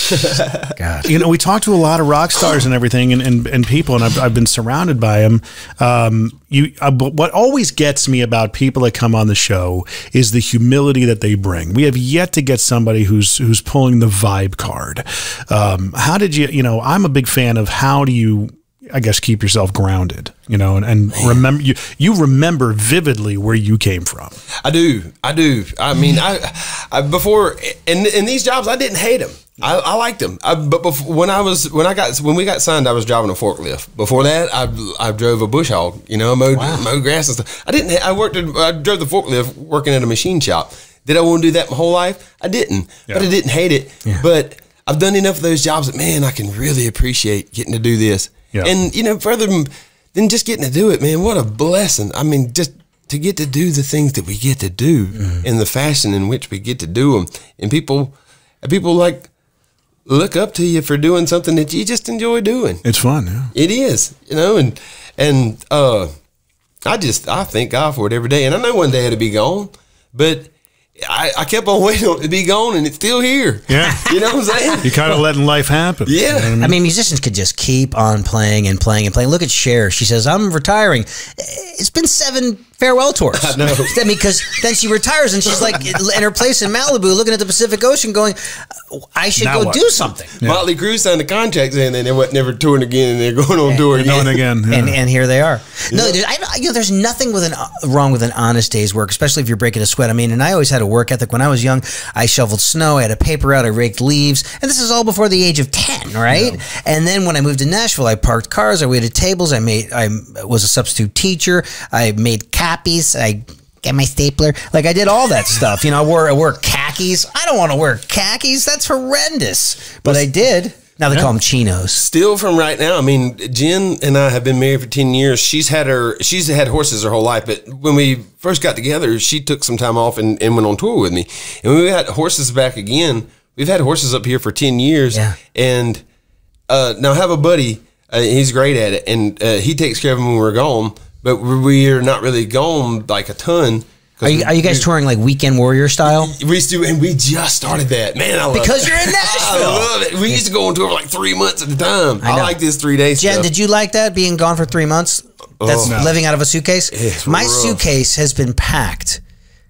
God, you know, we talk to a lot of rock stars and everything, and, and, and people, and I've, I've been surrounded by them. Um, you, uh, but what always gets me about people that come on the show is the humility that they bring. We have yet to get somebody who's who's pulling the vibe card. Um, how did you? You know, I'm a big fan of how do you. I guess keep yourself grounded, you know, and, and remember you you remember vividly where you came from. I do, I do. I mean, I, I before in in these jobs, I didn't hate them. I, I liked them. I, but before, when I was when I got when we got signed, I was driving a forklift. Before that, I I drove a bush hog. You know, mowed wow. mowed grass and stuff. I didn't. I worked. At, I drove the forklift working at a machine shop. Did I want to do that my whole life? I didn't. Yeah. But I didn't hate it. Yeah. But I've done enough of those jobs that man, I can really appreciate getting to do this. Yeah. And, you know, further than just getting to do it, man, what a blessing. I mean, just to get to do the things that we get to do mm. in the fashion in which we get to do them. And people, people like look up to you for doing something that you just enjoy doing. It's fun, yeah. It is, you know, and, and uh, I just, I thank God for it every day. And I know one day it'll be gone, but I, I kept on waiting on it to be gone, and it's still here. Yeah. You know what I'm saying? You're kind of letting life happen. Yeah. You know what I mean? I mean, musicians could just keep on playing and playing and playing. Look at Cher. She says, I'm retiring. It's been seven farewell tours. I know. I mean, because then she retires and she's like in her place in Malibu looking at the Pacific Ocean going, I should Now go what? do something. Yeah. Motley Crue signed the contract saying they never, never touring again, and they're going on tour You're again. going again. Yeah. And, and here they are. No, there's, I, you know, there's nothing with an, wrong with an honest day's work, especially if you're breaking a sweat. I mean, and I always had a work ethic. When I was young, I shoveled snow, I had a paper out, I raked leaves, and this is all before the age of ten, right? Yeah. And then when I moved to Nashville, I parked cars, I waited tables, I made, I was a substitute teacher, I made copies, I get my stapler, like I did all that stuff. You know, I wore, I wore khakis. I don't want to wear khakis. That's horrendous, but I did. Now they Yeah. call them chinos. Still from right now. I mean, Jen and I have been married for ten years. She's had her, she's had horses her whole life. But when we first got together, she took some time off and, and went on tour with me. And when we got horses back again, we've had horses up here for ten years. Yeah. And uh, now I have a buddy, uh, he's great at it. And uh, he takes care of them when we're gone. But we're not really gone like a ton. Are you, are you guys touring like Weekend Warrior style? We used to, and we just started that. Man, I love Because it. you're in Nashville. I love it. We used to go on tour for like three months at a time. I, know. like this three days. Jen, stuff. did you like that, being gone for three months? That's Oh, no. living out of a suitcase? It's My rough. suitcase has been packed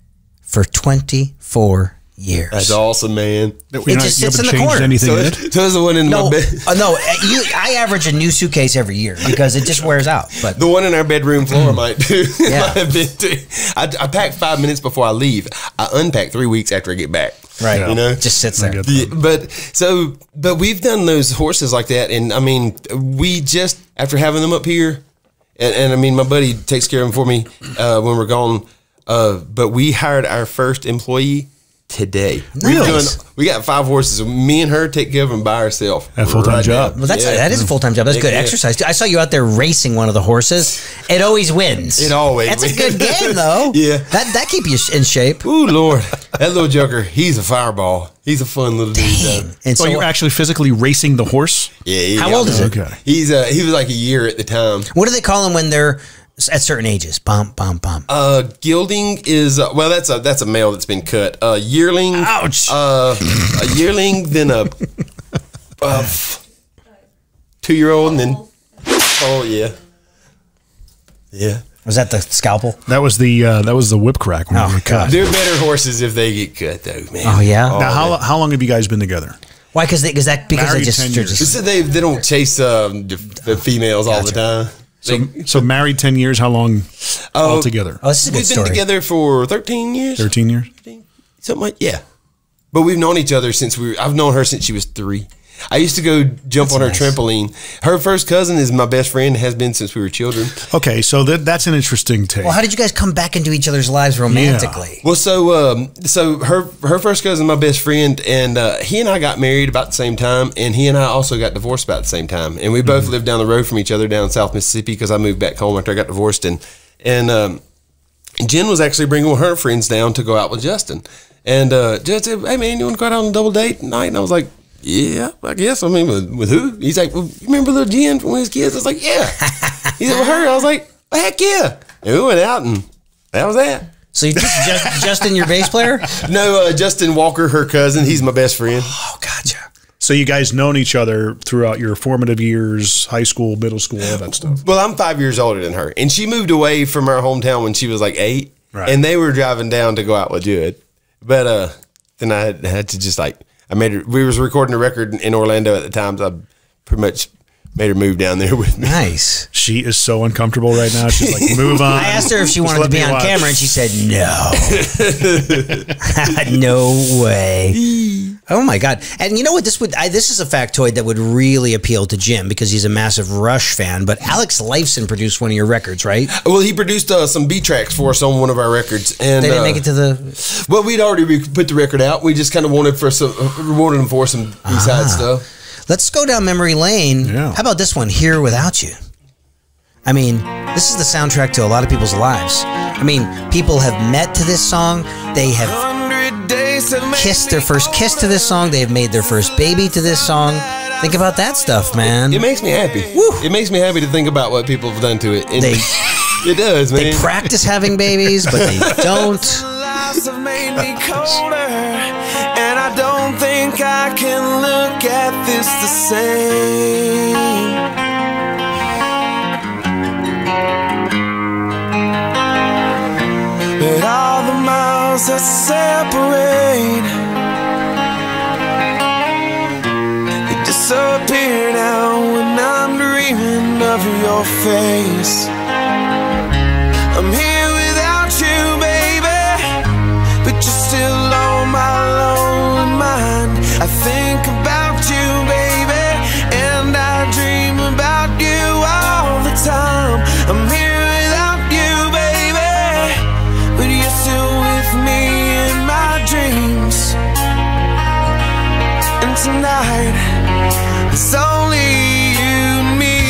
for twenty-four years. That's awesome, man. You're It not- just you sits in haven't the changed corner. anything So, in it, it? so is the one in No, my bed. uh, no. uh, You, I average a new suitcase every year because it just wears out. But The one in our bedroom floor might do. Yeah. might have been too. I, I pack five minutes before I leave. I unpack three weeks after I get back. right, You know, it just sits there. get Yeah, but so, but we've done those horses like that, and I mean, we just after having them up here, and, and I mean, my buddy takes care of them for me uh, when we're gone. Uh, but we hired our first employee today. We've Nice. done, we got five horses. Me and her take care of them by ourselves. A full-time right job. now. Well, that's Yeah. that is a full time job. That's good Yeah. exercise. I saw you out there racing one of the horses. It always wins. It always That's wins. a good game, though. Yeah. that that keep you in shape. Ooh, Lord, that little joker, he's a fireball. He's a fun little dude. Dang. though. And So, so, you're actually physically racing the horse? Yeah. he- How old is it? Okay. He's uh, he was like a year at the time. what do they call them when they're at certain ages? Bum, bum, bum. Uh, gilding is uh, well, that's a that's a male that's been cut. Uh, yearling. Ouch. Uh, a yearling, then a, uh, two year old, and then oh yeah, yeah. Was that the scalpel? That was the uh, that was the whip crack. When Oh, we were cut. They're better horses if they get cut, though, man. Oh, yeah? Now, how how long have you guys been together? Why? Because they, cause that because they Married just, ten they're years. They just said they they don't chase um, the, the females all the time. So, They- so married ten years. How long Oh, altogether? oh, this is a good we've been story. together for thirteen years. Thirteen years. Something like yeah. But we've known each other since we. Were, I've known her since she was three. I used to go jump That's on her nice. trampoline. Her first cousin is my best friend. Has been since we were children. Okay, so that that's an interesting take. Well, how did you guys come back into each other's lives romantically? Well, so um, so her her first cousin, my best friend, and uh, he and I got married about the same time, and he and I also got divorced about the same time, and we both lived down the road from each other down in South Mississippi because I moved back home after I got divorced, and and um, Jen was actually bringing her friends down to go out with Justin, and uh, Justin said, "Hey man, you want to go out on a double date tonight?" And I was like, "Yeah, I guess." I mean, with, with who? He's like, well, "You remember little Jen from when he was kids?" I was like, "Yeah." He said, "With her?" I was like, well, "Heck yeah!" And we went out, and that was that. So you just, just Justin, your bass player? No, uh, Justin Walker, her cousin. He's my best friend. Oh, gotcha. So you guys known each other throughout your formative years, high school, middle school, all that stuff. Well, I'm five years older than her, and she moved away from our hometown when she was like eight, Right. and they were driving down to go out with Judd. But uh, then I had, had to just like I made her. We was recording a record in Orlando at the time, so I pretty much made her move down there with me. Nice. She is so uncomfortable right now. She's like, move on. I asked her if she Just wanted let to be me on watch. camera, and she said no. No way. Oh my god! And you know what? This would I, this is a factoid that would really appeal to Jim because he's a massive Rush fan. But Alex Lifeson produced one of your records, right? Well, he produced uh, some B tracks for us on one of our records, and They didn't uh, make it to the. well, we'd already re- put the record out. We just kind of wanted for some, uh, wanted them for some B-side stuff. Let's go down memory lane. Yeah. How about this one? Here Without You. I mean, this is the soundtrack to a lot of people's lives. I mean, people have met to this song. They have kissed their first kiss to this song. They have made their first baby to this song. Think about that stuff, man. It makes me happy. It makes me happy to think about what people have done to it. And They- it does, man. They practice having babies, but they don't. me colder, and I don't think I can look at this the same. But all the miles that separate, they disappear now when I'm dreaming of your face. I'm here without you, baby, but you're still on my lonely mind. I think about you, baby, and I dream about you all the time. I'm here without you, baby, but you're still with me in my dreams. And tonight, it's only you and me.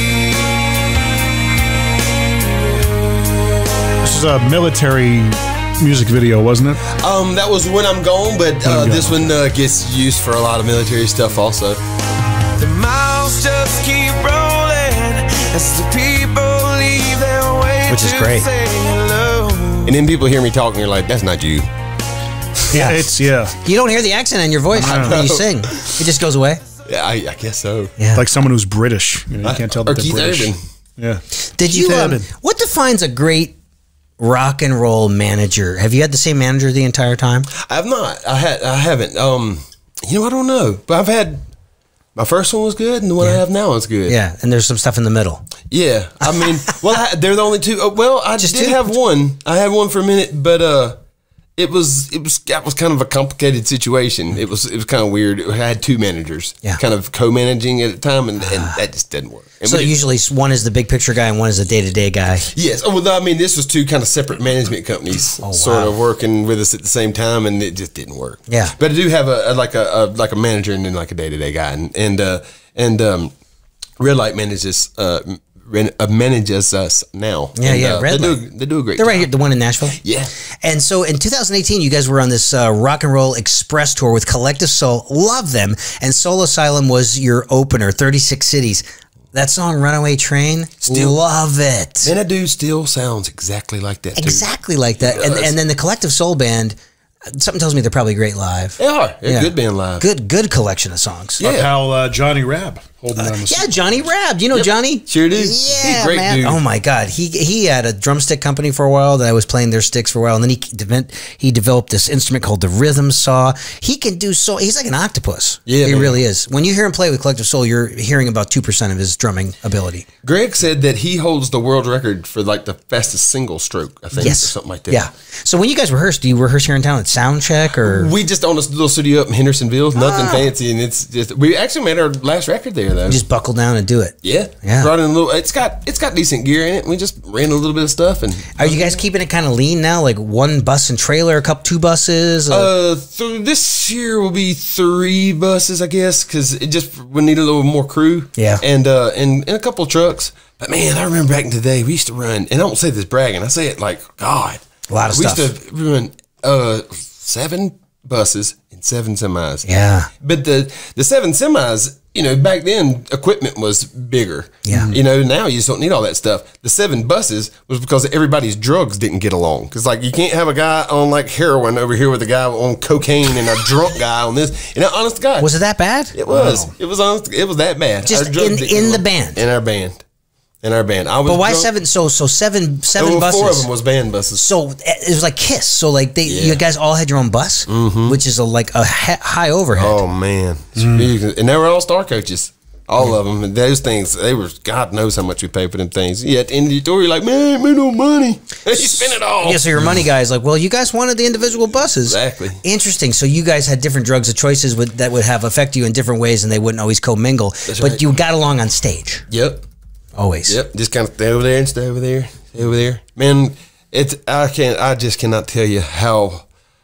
This is a military music video, wasn't it? Um, that was When I'm Gone, but uh, this one uh, gets used for a lot of military stuff also. The miles just keep rolling as the people leave their way. Which is to great. say hello. And then people hear me talking, you're like, that's not you. Yeah, it's yeah. You don't hear the accent in your voice when you sing. It just goes away. Yeah, I, I guess so. Yeah. Like someone who's British. You, know, you can't tell that Or they're Keith British. Urban. Yeah. Did you? Keith Um, Urban. what defines a great rock and roll manager? Have you had the same manager the entire time? I've not. I had. I haven't. Um, you know, I don't know. But I've had. My first one was good, and the one I have now is good. Yeah, and there's some stuff in the middle. Yeah. I mean, well, I, they're the only two. Oh, well, I Just did two? have one. I had one for a minute, but uh, it was it was that was kind of a complicated situation. It was it was kind of weird. I had two managers, Yeah. kind of co-managing at the time, and, and that just didn't work. And So we did- usually one is the big picture guy and one is the day to day guy. Yes. Oh, well, I mean, this was two kind of separate management companies, Oh, sort wow. of working with us at the same time, and it just didn't work. Yeah. But I do have a, a like a, a like a manager and then like a day to day guy, and and uh, and um, Red Light manages uh, ren- uh, manages us now. Yeah, And, yeah, uh, Red they Light. do they do a great. They're right job. here, the one in Nashville. Yeah. And so in two thousand eighteen, you guys were on this uh, rock and roll express tour with Collective Soul. Love them. And Soul Asylum was your opener, thirty-six cities. That song, Runaway Train, Still- love it. And that dude still sounds exactly like that. Too. Exactly like that. And, does. and then the Collective Soul Band, something tells me they're probably great live. They are. They're Yeah. a good band live. Good, good collection of songs. Our Yeah. pal uh, Johnny Rabb holding down the Yeah, Johnny Rabb. Do you know Johnny? Sure do. Yeah, He's a great man. dude. Oh my God, he he had a drumstick company for a while that I was playing their sticks for a while, and then he de- he developed this instrument called the rhythm saw. He can do so. He's like an octopus. Yeah, he man. really is. When you hear him play with Collective Soul, you're hearing about two percent of his drumming ability. Greg said that he holds the world record for like the fastest single stroke. I think, Yes, or something like that. Yeah. So when you guys rehearse, do you rehearse here in town at sound check or? We just own a little studio up in Hendersonville. Nothing Ah. fancy, and it's just we actually made our last record there though. Just buckle down and do it. Yeah, Yeah. Brought in a little. It's got it's got decent gear in it. We just ran a little bit of stuff, and Are you guys keeping it kind of lean now, like one bus and trailer, a couple two buses? Uh, uh, th- this year will be three buses, I guess, because it just we need a little more crew. Yeah. and uh, and, and a couple of trucks. But man, I remember back in the day we used to run, and I don't say this bragging. I say it like God, A lot of we stuff. used to run uh seven buses and seven semis. yeah. But the the seven semis, you know, back then equipment was bigger. Yeah. You know, now you just don't need all that stuff. The seven buses was because everybody's drugs didn't get along. Because like you can't have a guy on like heroin over here with a guy on cocaine and a drunk guy on this. And honest to God, Was it that bad? it was. It was honest. It was that bad. Just Our drugs in- didn't in get the along. band? In our band. In our band. I was. But why drunk. seven? So so seven seven Well, buses. Four of them was band buses. So it was like Kiss. So like they, Yeah. you guys all had your own bus, which is a, like a ha- high overhead. Oh man, It's big. And they were all star coaches, all of them. And those things, they were. God knows how much we paid for them things. Yeah, at the end of the tour, you're like, man, ain't made no money. You spend it all. Yeah, so your money guy is like, well, you guys wanted the individual buses. Exactly. Interesting. So you guys had different drugs of choices would, that would have affect you in different ways, and they wouldn't always commingle. But right. you got along on stage, Yep. always. Yep. Just kind of stay over there and stay over there, stay over there. Man, it's I can't. I just cannot tell you how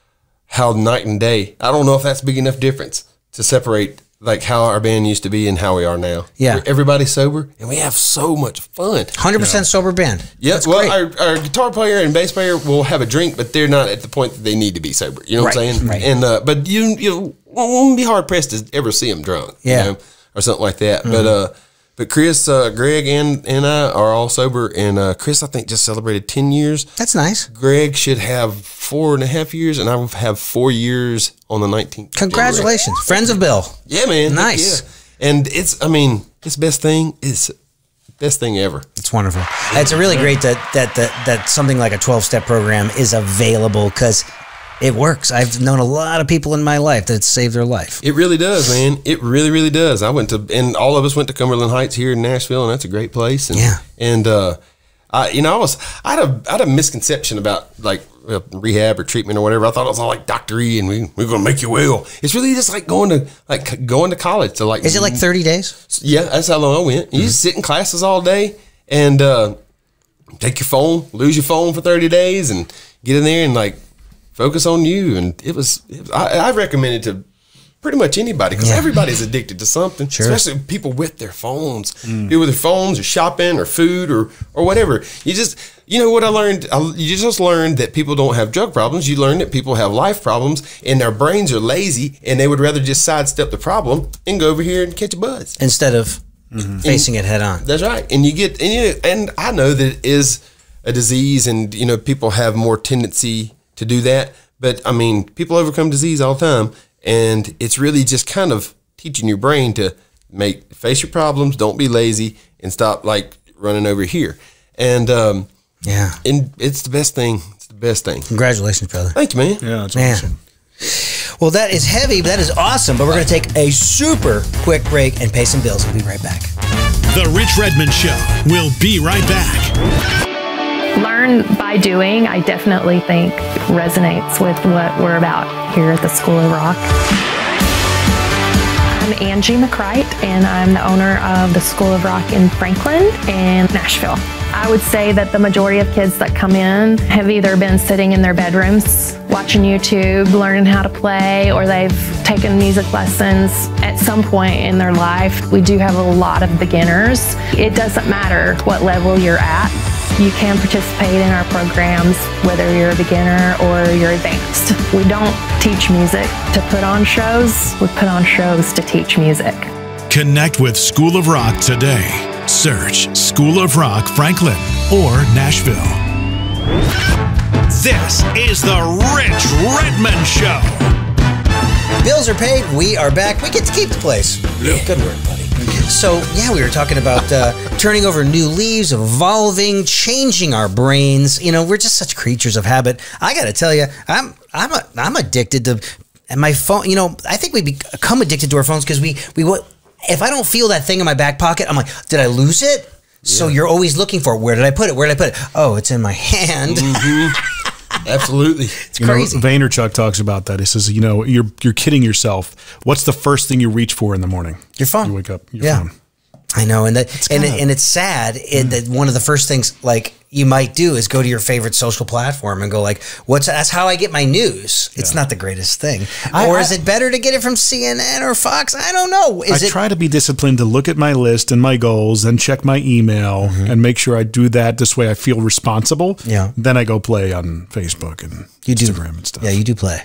how night and day. I don't know if that's big enough difference to separate like how our band used to be and how we are now. Yeah. Everybody's sober and we have so much fun. one hundred percent sober band. Yep. That's Well, great. our, our guitar player and bass player will have a drink, but they're not at the point that they need to be sober. You know what I'm Right, saying? right. And uh, but you you won't be hard pressed to ever see them drunk. Yeah. You know, or something like that. But uh, But Chris, uh, Greg, and and I are all sober, and uh, Chris, I think, just celebrated ten years. That's nice. Greg should have four and a half years, and I will have four years on the nineteenth. Congratulations, friends of Bill. Yeah, man. Nice. Yeah. And it's, I mean, it's best thing. It's best thing ever. It's wonderful. It's really great that that that, that something like a twelve-step program is available because it works. I've known a lot of people in my life that it's saved their life. It really does, man. It really, really does. I went to, and all of us went to Cumberland Heights here in Nashville, and that's a great place. And, yeah. And, uh, I, you know, I was, I had a, I had a misconception about like uh, rehab or treatment or whatever. I thought it was all like doctor-y and we, we're going to make you well. It's really just like going to, like going to college to like. Is it like thirty days? Yeah, that's how long I went. You mm-hmm. just sit in classes all day and, uh, take your phone, lose your phone for thirty days and get in there and like, focus on you, and it was. It was I, I recommend it to pretty much anybody because yeah. everybody's addicted to something, sure. especially people with their phones, mm. either with their phones or shopping or food or or whatever. You just, you know what I learned? I, you just learned that people don't have drug problems. You learn that people have life problems, and their brains are lazy, and they would rather just sidestep the problem and go over here and catch a buzz instead of mm-hmm. facing and, it head on. That's right, and you get and you and I know that it is a disease, and you know people have more tendency to do that. But I mean, people overcome disease all the time, and it's really just kind of teaching your brain to make face your problems, don't be lazy, and stop like running over here. And um, yeah, and it's the best thing. It's the best thing. Congratulations, brother. Thank you, man. Yeah, it's man. awesome. Well, that is heavy, but that is awesome. But we're going to take a super quick break and pay some bills. We'll be right back. The Rich Redmond Show. We'll be right back. Learn by doing, I definitely think resonates with what we're about here at the School of Rock. I'm Angie McCright, and I'm the owner of the School of Rock in Franklin and Nashville. I would say that the majority of kids that come in have either been sitting in their bedrooms, watching YouTube, learning how to play, or they've taken music lessons at some point in their life. We do have a lot of beginners. It doesn't matter what level you're at. You can participate in our programs, whether you're a beginner or you're advanced. We don't teach music to put on shows. We put on shows to teach music. Connect with School of Rock today. Search School of Rock Franklin or Nashville. This is the Rich Redmond Show. Bills are paid. We are back. We get to keep the place. Yeah. Good work, buddy. So, yeah, we were talking about uh, turning over new leaves, evolving, changing our brains. You know, we're just such creatures of habit. I got to tell you, I'm I'm a, I'm addicted to and my phone. You know, I think we become addicted to our phones because we we what if I don't feel that thing in my back pocket, I'm like, did I lose it? Yeah. So you're always looking for it. Where did I put it? Where did I put it? Oh, it's in my hand. Mm-hmm. Absolutely. It's you crazy. Know, Vaynerchuk talks about that. He says, you know, you're you're kidding yourself. What's the first thing you reach for in the morning? Your phone. You wake up, your yeah. phone. I know, and that and kinda, it, and it's sad it, mm. that one of the first things like you might do is go to your favorite social platform and go like, "What's that's how I get my news." Yeah. It's not the greatest thing, I, or is I, it better to get it from C N N or Fox? I don't know. Is I it, try to be disciplined to look at my list and my goals and check my email mm-hmm. and make sure I do that. This way, I feel responsible. Yeah. Then I go play on Facebook and you Instagram do, and stuff. Yeah, you do play.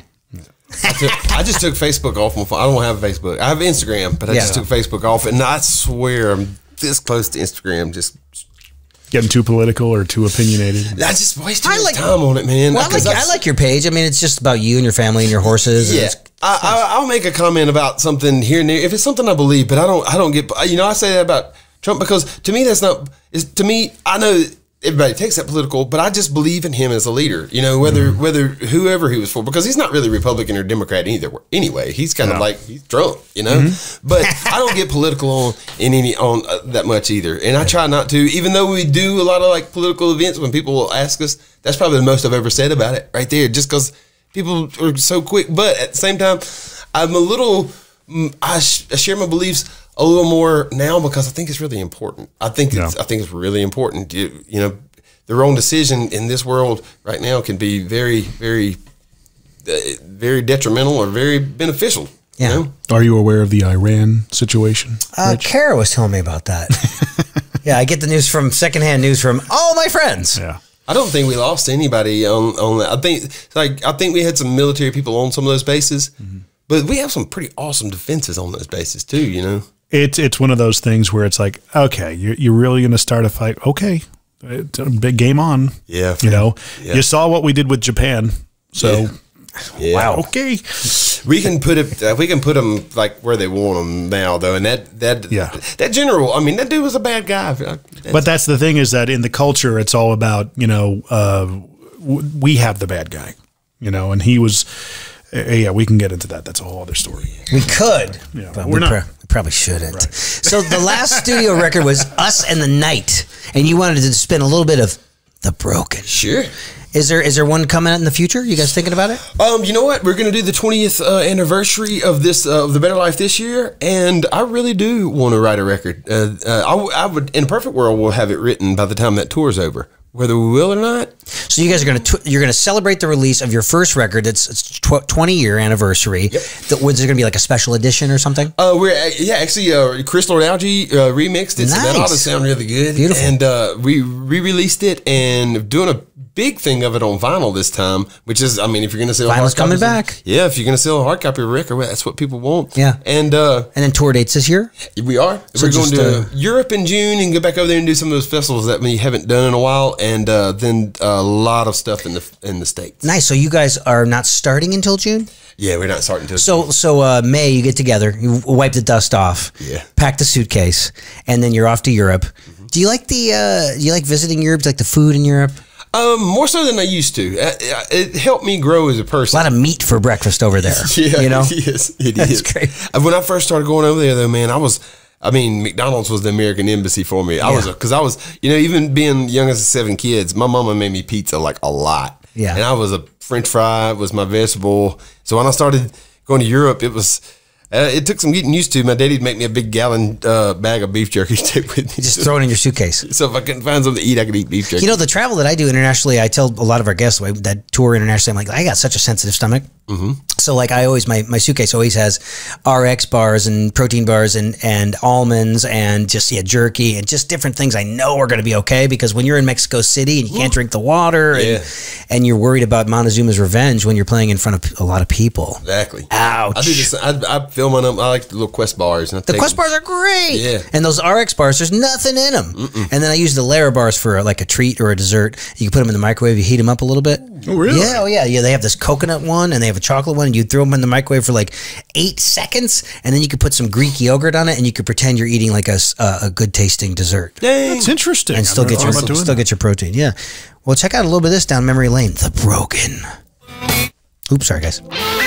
I, took, I just took Facebook off my phone. I don't have a Facebook. I have Instagram, but I yeah. just took Facebook off, and I swear I'm this close to Instagram. Just getting too political or too opinionated. I just wasted I like, time on it, man. Well, I, like, I like your page. I mean, it's just about you and your family and your horses. Yeah, and it's, I, I, I'll make a comment about something here and there if it's something I believe, but I don't. I don't get. You know, I say that about Trump because to me that's not. Is to me, I know everybody takes that political, but I just believe in him as a leader. You know, whether mm-hmm. whether whoever he was for, because he's not really Republican or Democrat either. Anyway, he's kind no. of like he's Trump. You know, mm-hmm. but I don't get political on in any on uh, that much either, and I try not to. Even though we do a lot of like political events when people will ask us, that's probably the most I've ever said about it right there. Just because people are so quick, but at the same time, I'm a little. I, sh- I share my beliefs a little more now because I think it's really important. I think it's, yeah. I think it's really important. You, you know, the wrong decision in this world right now can be very, very, uh, very detrimental or very beneficial. Yeah. You know? Are you aware of the Iran situation? Uh, Kara was telling me about that. Yeah, I get the news from secondhand news from all my friends. Yeah. I don't think we lost anybody on, on that. I think like I think we had some military people on some of those bases. Mm-hmm. But we have some pretty awesome defenses on those bases too, you know. it's it's one of those things where it's like, okay, you're, you're really going to start a fight. Okay, it's a big game on. Yeah. You know, yeah. you saw what we did with Japan. So, yeah. Yeah. wow. Okay. We can put it. Uh, we can put them like where they want them now, though. And that that yeah. that general. I mean, that dude was a bad guy. That's, but that's the thing is that in the culture, it's all about, you know, uh, w- we have the bad guy, you know, and he was. Uh, yeah, we can get into that. That's a whole other story. We could, yeah, but we're we, not. pro- we probably shouldn't. Right. So the last studio record was Us and the Night, and you wanted to spin a little bit of The Broken. Sure. Is there is there one coming out in the future? You guys thinking about it? Um, you know what? We're gonna do the twentieth uh, anniversary of this uh, of the Better Life this year, and I really do want to write a record. Uh, uh, I, w- I would, in a perfect world, we'll have it written by the time that tour's over. Whether we will or not. So you guys are going to tw- you're going to celebrate the release of your first record. It's, it's tw- twenty year anniversary. Yep. The, was there going to be like a special edition or something? Uh, we're uh, yeah, actually, uh, Chris Lord Algae uh, remixed it, so that Nice. ought to sound really good. Beautiful. And uh, we re-released it and doing a big thing of it on vinyl this time, which is, I mean, if you're going to sell Vinyl's hard coming copies, back. Yeah, if you're going to sell a hard copy of a record, well, that's what people want. Yeah. And uh, And then tour dates this year. we are. So We're going just, to uh, Europe in June and go back over there and do some of those festivals that we haven't done in a while, and uh, then a lot of stuff in the in the States. Nice. So you guys are not starting until June. Yeah, we're not starting to. So so uh, May you get together, you wipe the dust off, Yeah. pack the suitcase, and then you're off to Europe. Mm-hmm. Do you like the uh, do you like visiting Europe? Do you like the food in Europe? Um, more so than I used to. Uh, It helped me grow as a A person. lot of meat for breakfast over there. Yeah, you know. it is. It That's is. great. Uh, When I first started going over there, though, man, I was. I mean, McDonald's was the American embassy for me. I Yeah. was because I was, you know, even being young as seven kids, my mama made me pizza like a lot. Yeah. and I was a French fry was my vegetable. So when I started going to Europe, it was. Uh, it took some getting used to. My daddy'd make me a big gallon uh, bag of beef jerky to take with me. Just throw it in your suitcase. So if I couldn't find something to eat, I could eat beef jerky. You know, the travel that I do internationally, I tell a lot of our guests that tour internationally, I'm like, I got such a sensitive stomach. Mm-hmm. So like I always, my, my suitcase always has R X bars and protein bars and, and almonds and just, yeah, jerky and just different things I know are going to be okay, because when you're in Mexico City and you can't drink the water and, Yeah. and you're worried about Montezuma's revenge when you're playing in front of a lot of people. Exactly. Ouch. I do this. I, I fill mine up. I like the little Quest bars. And I The take Quest them. bars are great. Yeah. And those R X bars, there's nothing in them. Mm-mm. And then I use the Lara bars for like a treat or a dessert. You can put them in the microwave, you heat them up a little bit. Oh, really? Yeah, oh yeah. Yeah, they have this coconut one and they have a chocolate one, and you throw them in the microwave for like eight seconds, and then you could put some Greek yogurt on it, and you could pretend you're eating like a, uh, a good tasting dessert. Dang. That's interesting. And still I've get never your thought about doing still that. get your protein. Yeah. Well, check out a little bit of this down memory lane. The Broken. Oops, sorry guys.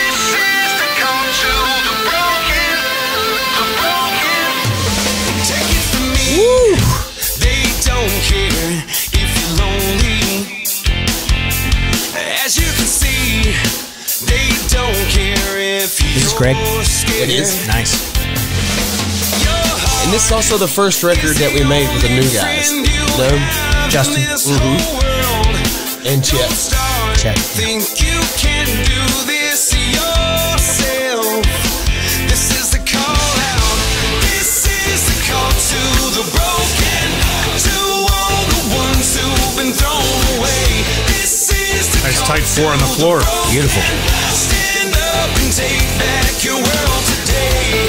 Woo! They don't care if you're lonely. As you can see, they don't care if you're This is Greg. scared. It is. Nice. And this is also the first record that we made with the new guys. No? Justin. Mm-hmm. And Chet. Chet. Think you can do this yourself. This is the call out. This is the call to the broken. To all the ones who've been thrown away. This is the Nice call tight four on the to floor. broken. Beautiful. Stand up and take back your world today.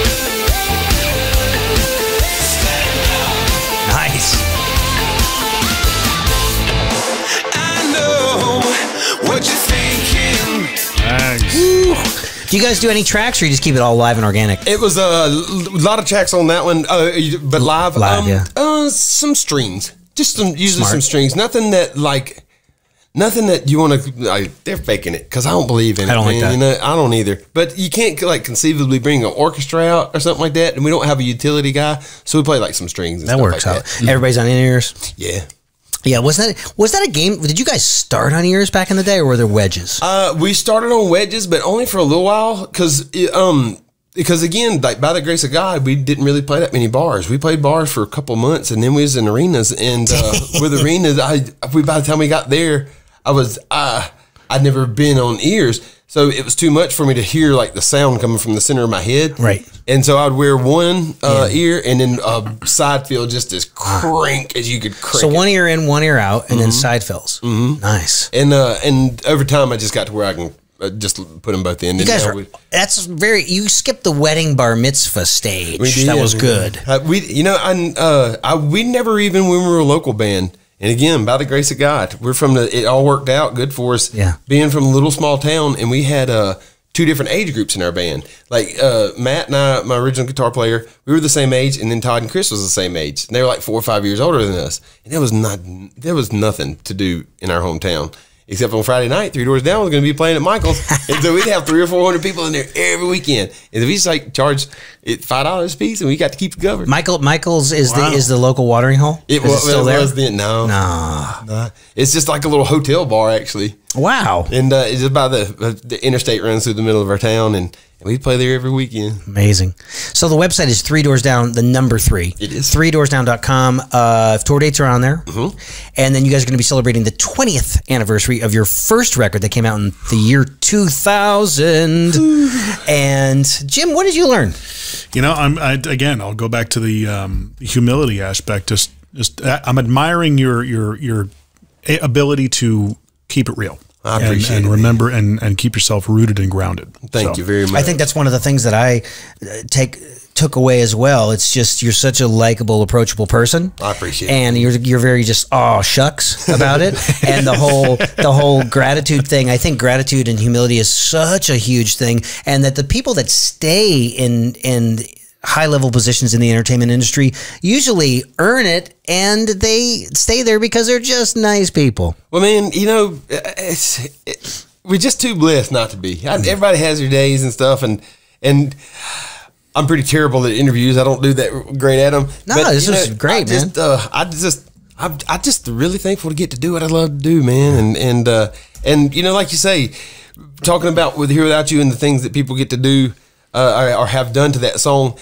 Nice. I know what you're thinking. Nice. Do you guys do any tracks, or you just keep it all live and organic? It was a uh, lot of tracks on that one, uh, but live. Live, um, yeah. Uh, some strings. Just some, usually Smart. some strings. Nothing that, like, nothing that you want to, like, they're faking it, because I don't believe in it. I don't like man. that. You know, I don't either. But you can't, like, conceivably bring an orchestra out or something like that, and we don't have a utility guy, so we play, like, some strings and That stuff works like out. that. Everybody's on in-ears. Yeah. Yeah, was that was that a game? Did you guys start on ears back in the day, or were there wedges? Uh, we started on wedges, but only for a little while, because um, because again, like by the grace of God, we didn't really play that many bars. We played bars for a couple months, and then we was in arenas. And uh, with arenas, I we by the time we got there, I was uh, I'd never been on ears, so it was too much for me to hear like the sound coming from the center of my head. Right. And so I'd wear one uh, Yeah. ear, and then a side field just as crank as you could crank. So it. one ear in, one ear out, and then side fills. Mm-hmm. Nice. And uh, and over time, I just got to where I can uh, just put them both in. You and guys now are, we- that's very, you skipped the wedding bar mitzvah stage. We did. That was good. Uh, we, you know, I, uh, I, we never even, when we were a local band, and again, by the grace of God, we're from the, it all worked out good for us. Yeah. Being from a little small town, and we had, uh, two different age groups in our band. Like, uh, Matt and I, my original guitar player, we were the same age, and then Todd and Chris was the same age. And they were like four or five years older than us. And there was not, there was nothing to do in our hometown. Except on Friday night, Three Doors Down was going to be playing at Michael's. And so we'd have three or four hundred people in there every weekend. And we just like charge it five dollars a piece, and we got to keep it covered. Michael Michael's is Wow. the is the local watering hole? It, Is was, still it there? was then. No. No. No. It's just like a little hotel bar, actually. Wow. And uh, it's just by the, the interstate runs through the middle of our town, and, and we play there every weekend. Amazing. So the website is Three Doors Down, the number three. It is. three doors down dot com. Uh, tour dates are on there. Mm-hmm. And then you guys are going to be celebrating the twentieth anniversary of your first record that came out in the year two thousand. And Jim, what did you learn? You know, I'm I, again. I'll go back to the um, humility aspect. Just, just I'm admiring your your your ability to keep it real. I and, appreciate and it, remember and and keep yourself rooted and grounded. Thank So, you very much. I think that's one of the things that I uh, take took away as well. It's just you're such a likable, approachable person. I appreciate it. and you're you're very just oh shucks about it, and the whole the whole gratitude thing. I think gratitude and humility is such a huge thing, and that the people that stay in in high level positions in the entertainment industry usually earn it, and they stay there because they're just nice people. Well, man, you know, it's, it, we're just too blessed not to be. I, everybody has their days and stuff, and and I'm pretty terrible at interviews. I don't do that great at them. No, this is great, I just, man. Uh, I just, I'm, I just really thankful to get to do what I love to do, man. And and uh, and you know, like you say, talking about With Here Without You and the things that people get to do uh, or, or have done to that song.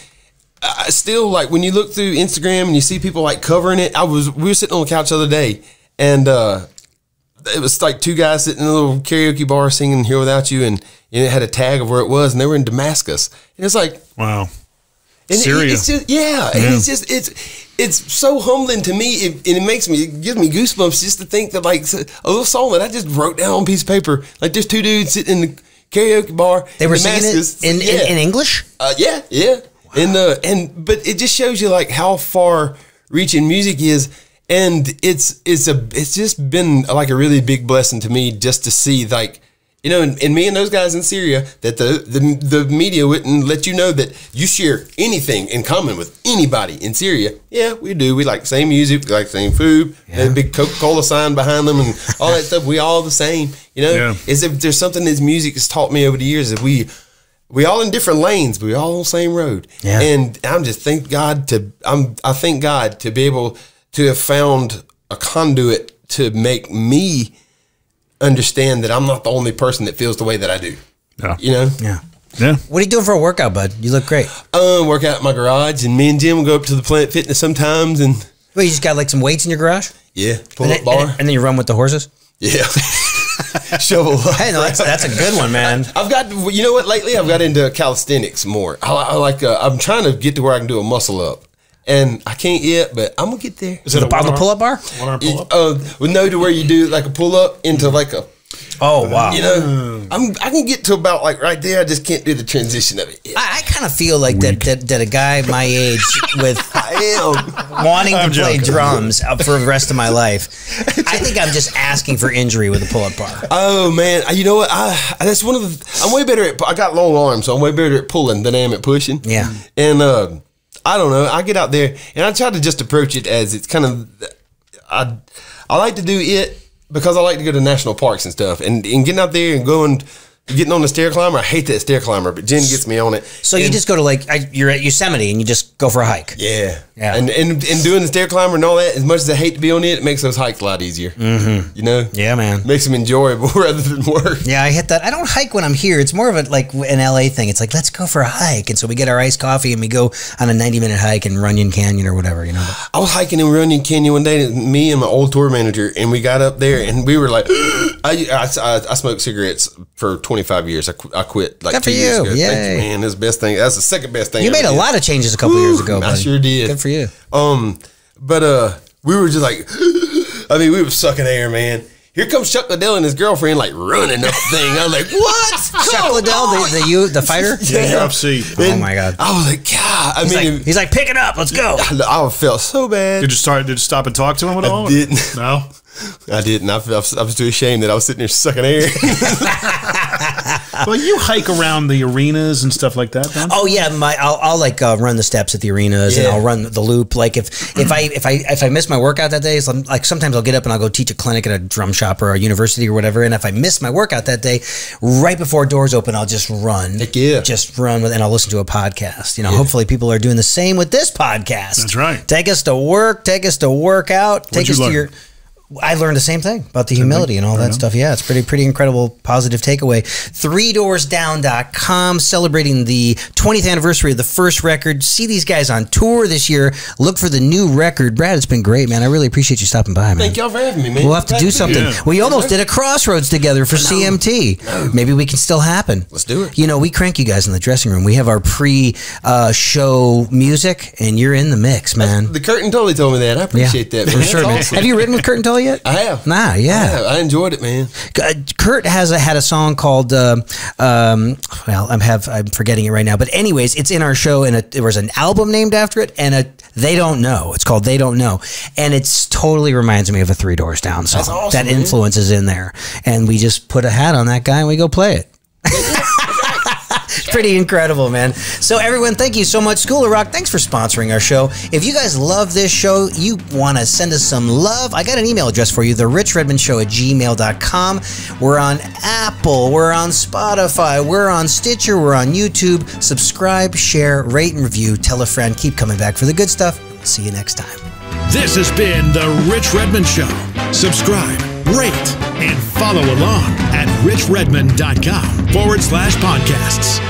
I still, like, when you look through Instagram and you see people like covering it. I was we were sitting on the couch the other day, and uh, it was like two guys sitting in a little karaoke bar singing Here Without You, and, and it had a tag of where it was, and they were in Damascus. And it's like, wow. and Syria. It, it's just, yeah, and Yeah. it's just it's it's so humbling to me, it, and it makes me it gives me goosebumps just to think that, like, a little song that I just wrote down on a piece of paper, like there's two dudes sitting in the karaoke bar. They in were singing Damascus. it in, Yeah. in, in English. Uh, yeah, yeah. And uh, and but it just shows you like how far reaching music is, and it's it's a it's just been like a really big blessing to me just to see, like, you know, and, and me and those guys in Syria, that the, the the media wouldn't let you know that you share anything in common with anybody in Syria. Yeah, we do. We like the same music, we like the same food, yeah. A big Coca-Cola sign behind them, and all that stuff. We all the same, you know. Yeah. Is if there's something that music has taught me over the years, that we. We all in different lanes, but we all on the same road. Yeah. And I'm just thank God to I'm I thank God to be able to have found a conduit to make me understand that I'm not the only person that feels the way that I do. Yeah. You know? Yeah. Yeah. What are you doing for a workout, bud? You look great. Uh, work out in my garage, and me and Jim will go up to the Planet Fitness sometimes, and Well, you just got like some weights in your garage, yeah, pull and up then, bar. and, and then you run with the horses. Yeah. Shovel up. Hey, no, that's that's a good one, man. I've got, you know what, lately I've got into calisthenics more. I, I like, uh, I'm trying to get to where I can do a muscle up. And I can't yet, but I'm going to get there. Is it a On the one-arm- pull-up bar? one-arm pull-up? Uh, well, no, to where you do like a pull up into like a, Oh wow! you know, I'm I can get to about like right there. I just can't do the transition of it yet. I, I kind of feel like that, that that a guy my age with I am. wanting to I'm play joking. drums up for the rest of my life. I think I'm just asking for injury with a pull-up bar. Oh man, I- you know what? I that's one of the. I'm way better at. I got long arms, so I'm way better at pulling than I am at pushing. Yeah. And uh, I don't know. I get out there and I try to just approach it as it's kind of. I I like to do it because I like to go to national parks and stuff, and, and getting out there and going, getting on the stair climber. I hate that stair climber, but Jen gets me on it. So you And- just go to like I, you're at Yosemite and you just go for a hike. Yeah, Yeah. and and and doing the stair climber and all that. As much as I hate to be on it, it makes those hikes a lot easier. Mm-hmm. You know. Yeah, man. Makes them enjoyable rather than work. Yeah, I hit that. I don't hike when I'm here. It's more of a like an L A thing. It's like let's go for a hike, and so we get our iced coffee and we go on a ninety minute hike in Runyon Canyon or whatever. You know. I was hiking in Runyon Canyon one day, me and my old tour manager, and we got up there, and we were like, I, I, I, I smoked cigarettes for twenty-five years. I, qu- I quit like Good two for years you. ago. Thank Yay. you, man. That's the best thing. That's the second best thing You I made ever a did. lot of changes a couple years ago. I buddy. sure did. Good for you. Um, but uh, we were just like, I mean, we were sucking air, man. here comes Chuck Liddell and his girlfriend like running up the thing. I was like, what? Chuck Liddell, the, the you, the fighter. Yeah. U F C. Oh my God. I was like, God. I he's mean, like, he's like, pick it up. Let's go. I, I felt so bad. Did you start? Did you stop and talk to him at all? I didn't. No. I didn't. I, I, was, I was too ashamed that I was sitting there sucking air. Well, you hike around the arenas and stuff like that, don't you? Oh yeah, my I'll, I'll like uh, run the steps at the arenas Yeah. and I'll run the loop. Like if if I if I if I miss my workout that day, so I'm, like sometimes I'll get up and I'll go teach a clinic at a drum shop or a university or whatever. And if I miss my workout that day, right before doors open, I'll just run. Heck yeah. Just run with, and I'll listen to a podcast. You know, hopefully people are doing the same with this podcast. That's right. Take us to work. Take us to work out. Take What'd you us to learn? your. I learned the same thing about the humility and all that stuff. Yeah, it's pretty pretty incredible positive takeaway. three doors down dot com celebrating the twentieth anniversary of the first record. See these guys on tour this year. Look for the new record. Brad, it's been great, man. I really appreciate you stopping by, man. Thank y'all for having me, man. We'll have to do something. Yeah. We almost did a Crossroads together for C M T. Maybe we can still happen. Let's do it. You know, we crank you guys in the dressing room. We have our pre-show music, and you're in the mix, man. The Curtin totally told me that. I appreciate that, man. For sure, That's man. awesome. Have you written with Curtin Tully yet? I have. Nah, yeah. I, have. I enjoyed it, man. Uh, Kurt has a, had a song called uh, um, well I'm have I'm forgetting it right now, but anyways, it's in our show, and a, there was an album named after it, and a They Don't Know. It's called They Don't Know, and it's totally reminds me of a Three Doors Down song. That's awesome, that man. influence is in there, and we just put a hat on that guy and we go play it. It's pretty incredible, man. So everyone, thank you so much. School of Rock, thanks for sponsoring our show. If you guys love this show, you want to send us some love, I got an email address for you, the rich redmond show at gmail dot com. We're on Apple, we're on Spotify, we're on Stitcher, we're on YouTube. Subscribe, share, rate, and review. Tell a friend. Keep coming back for the good stuff. See you next time. This has been The Rich Redmond Show. Subscribe, rate, and follow along at rich redmond dot com forward slash podcasts.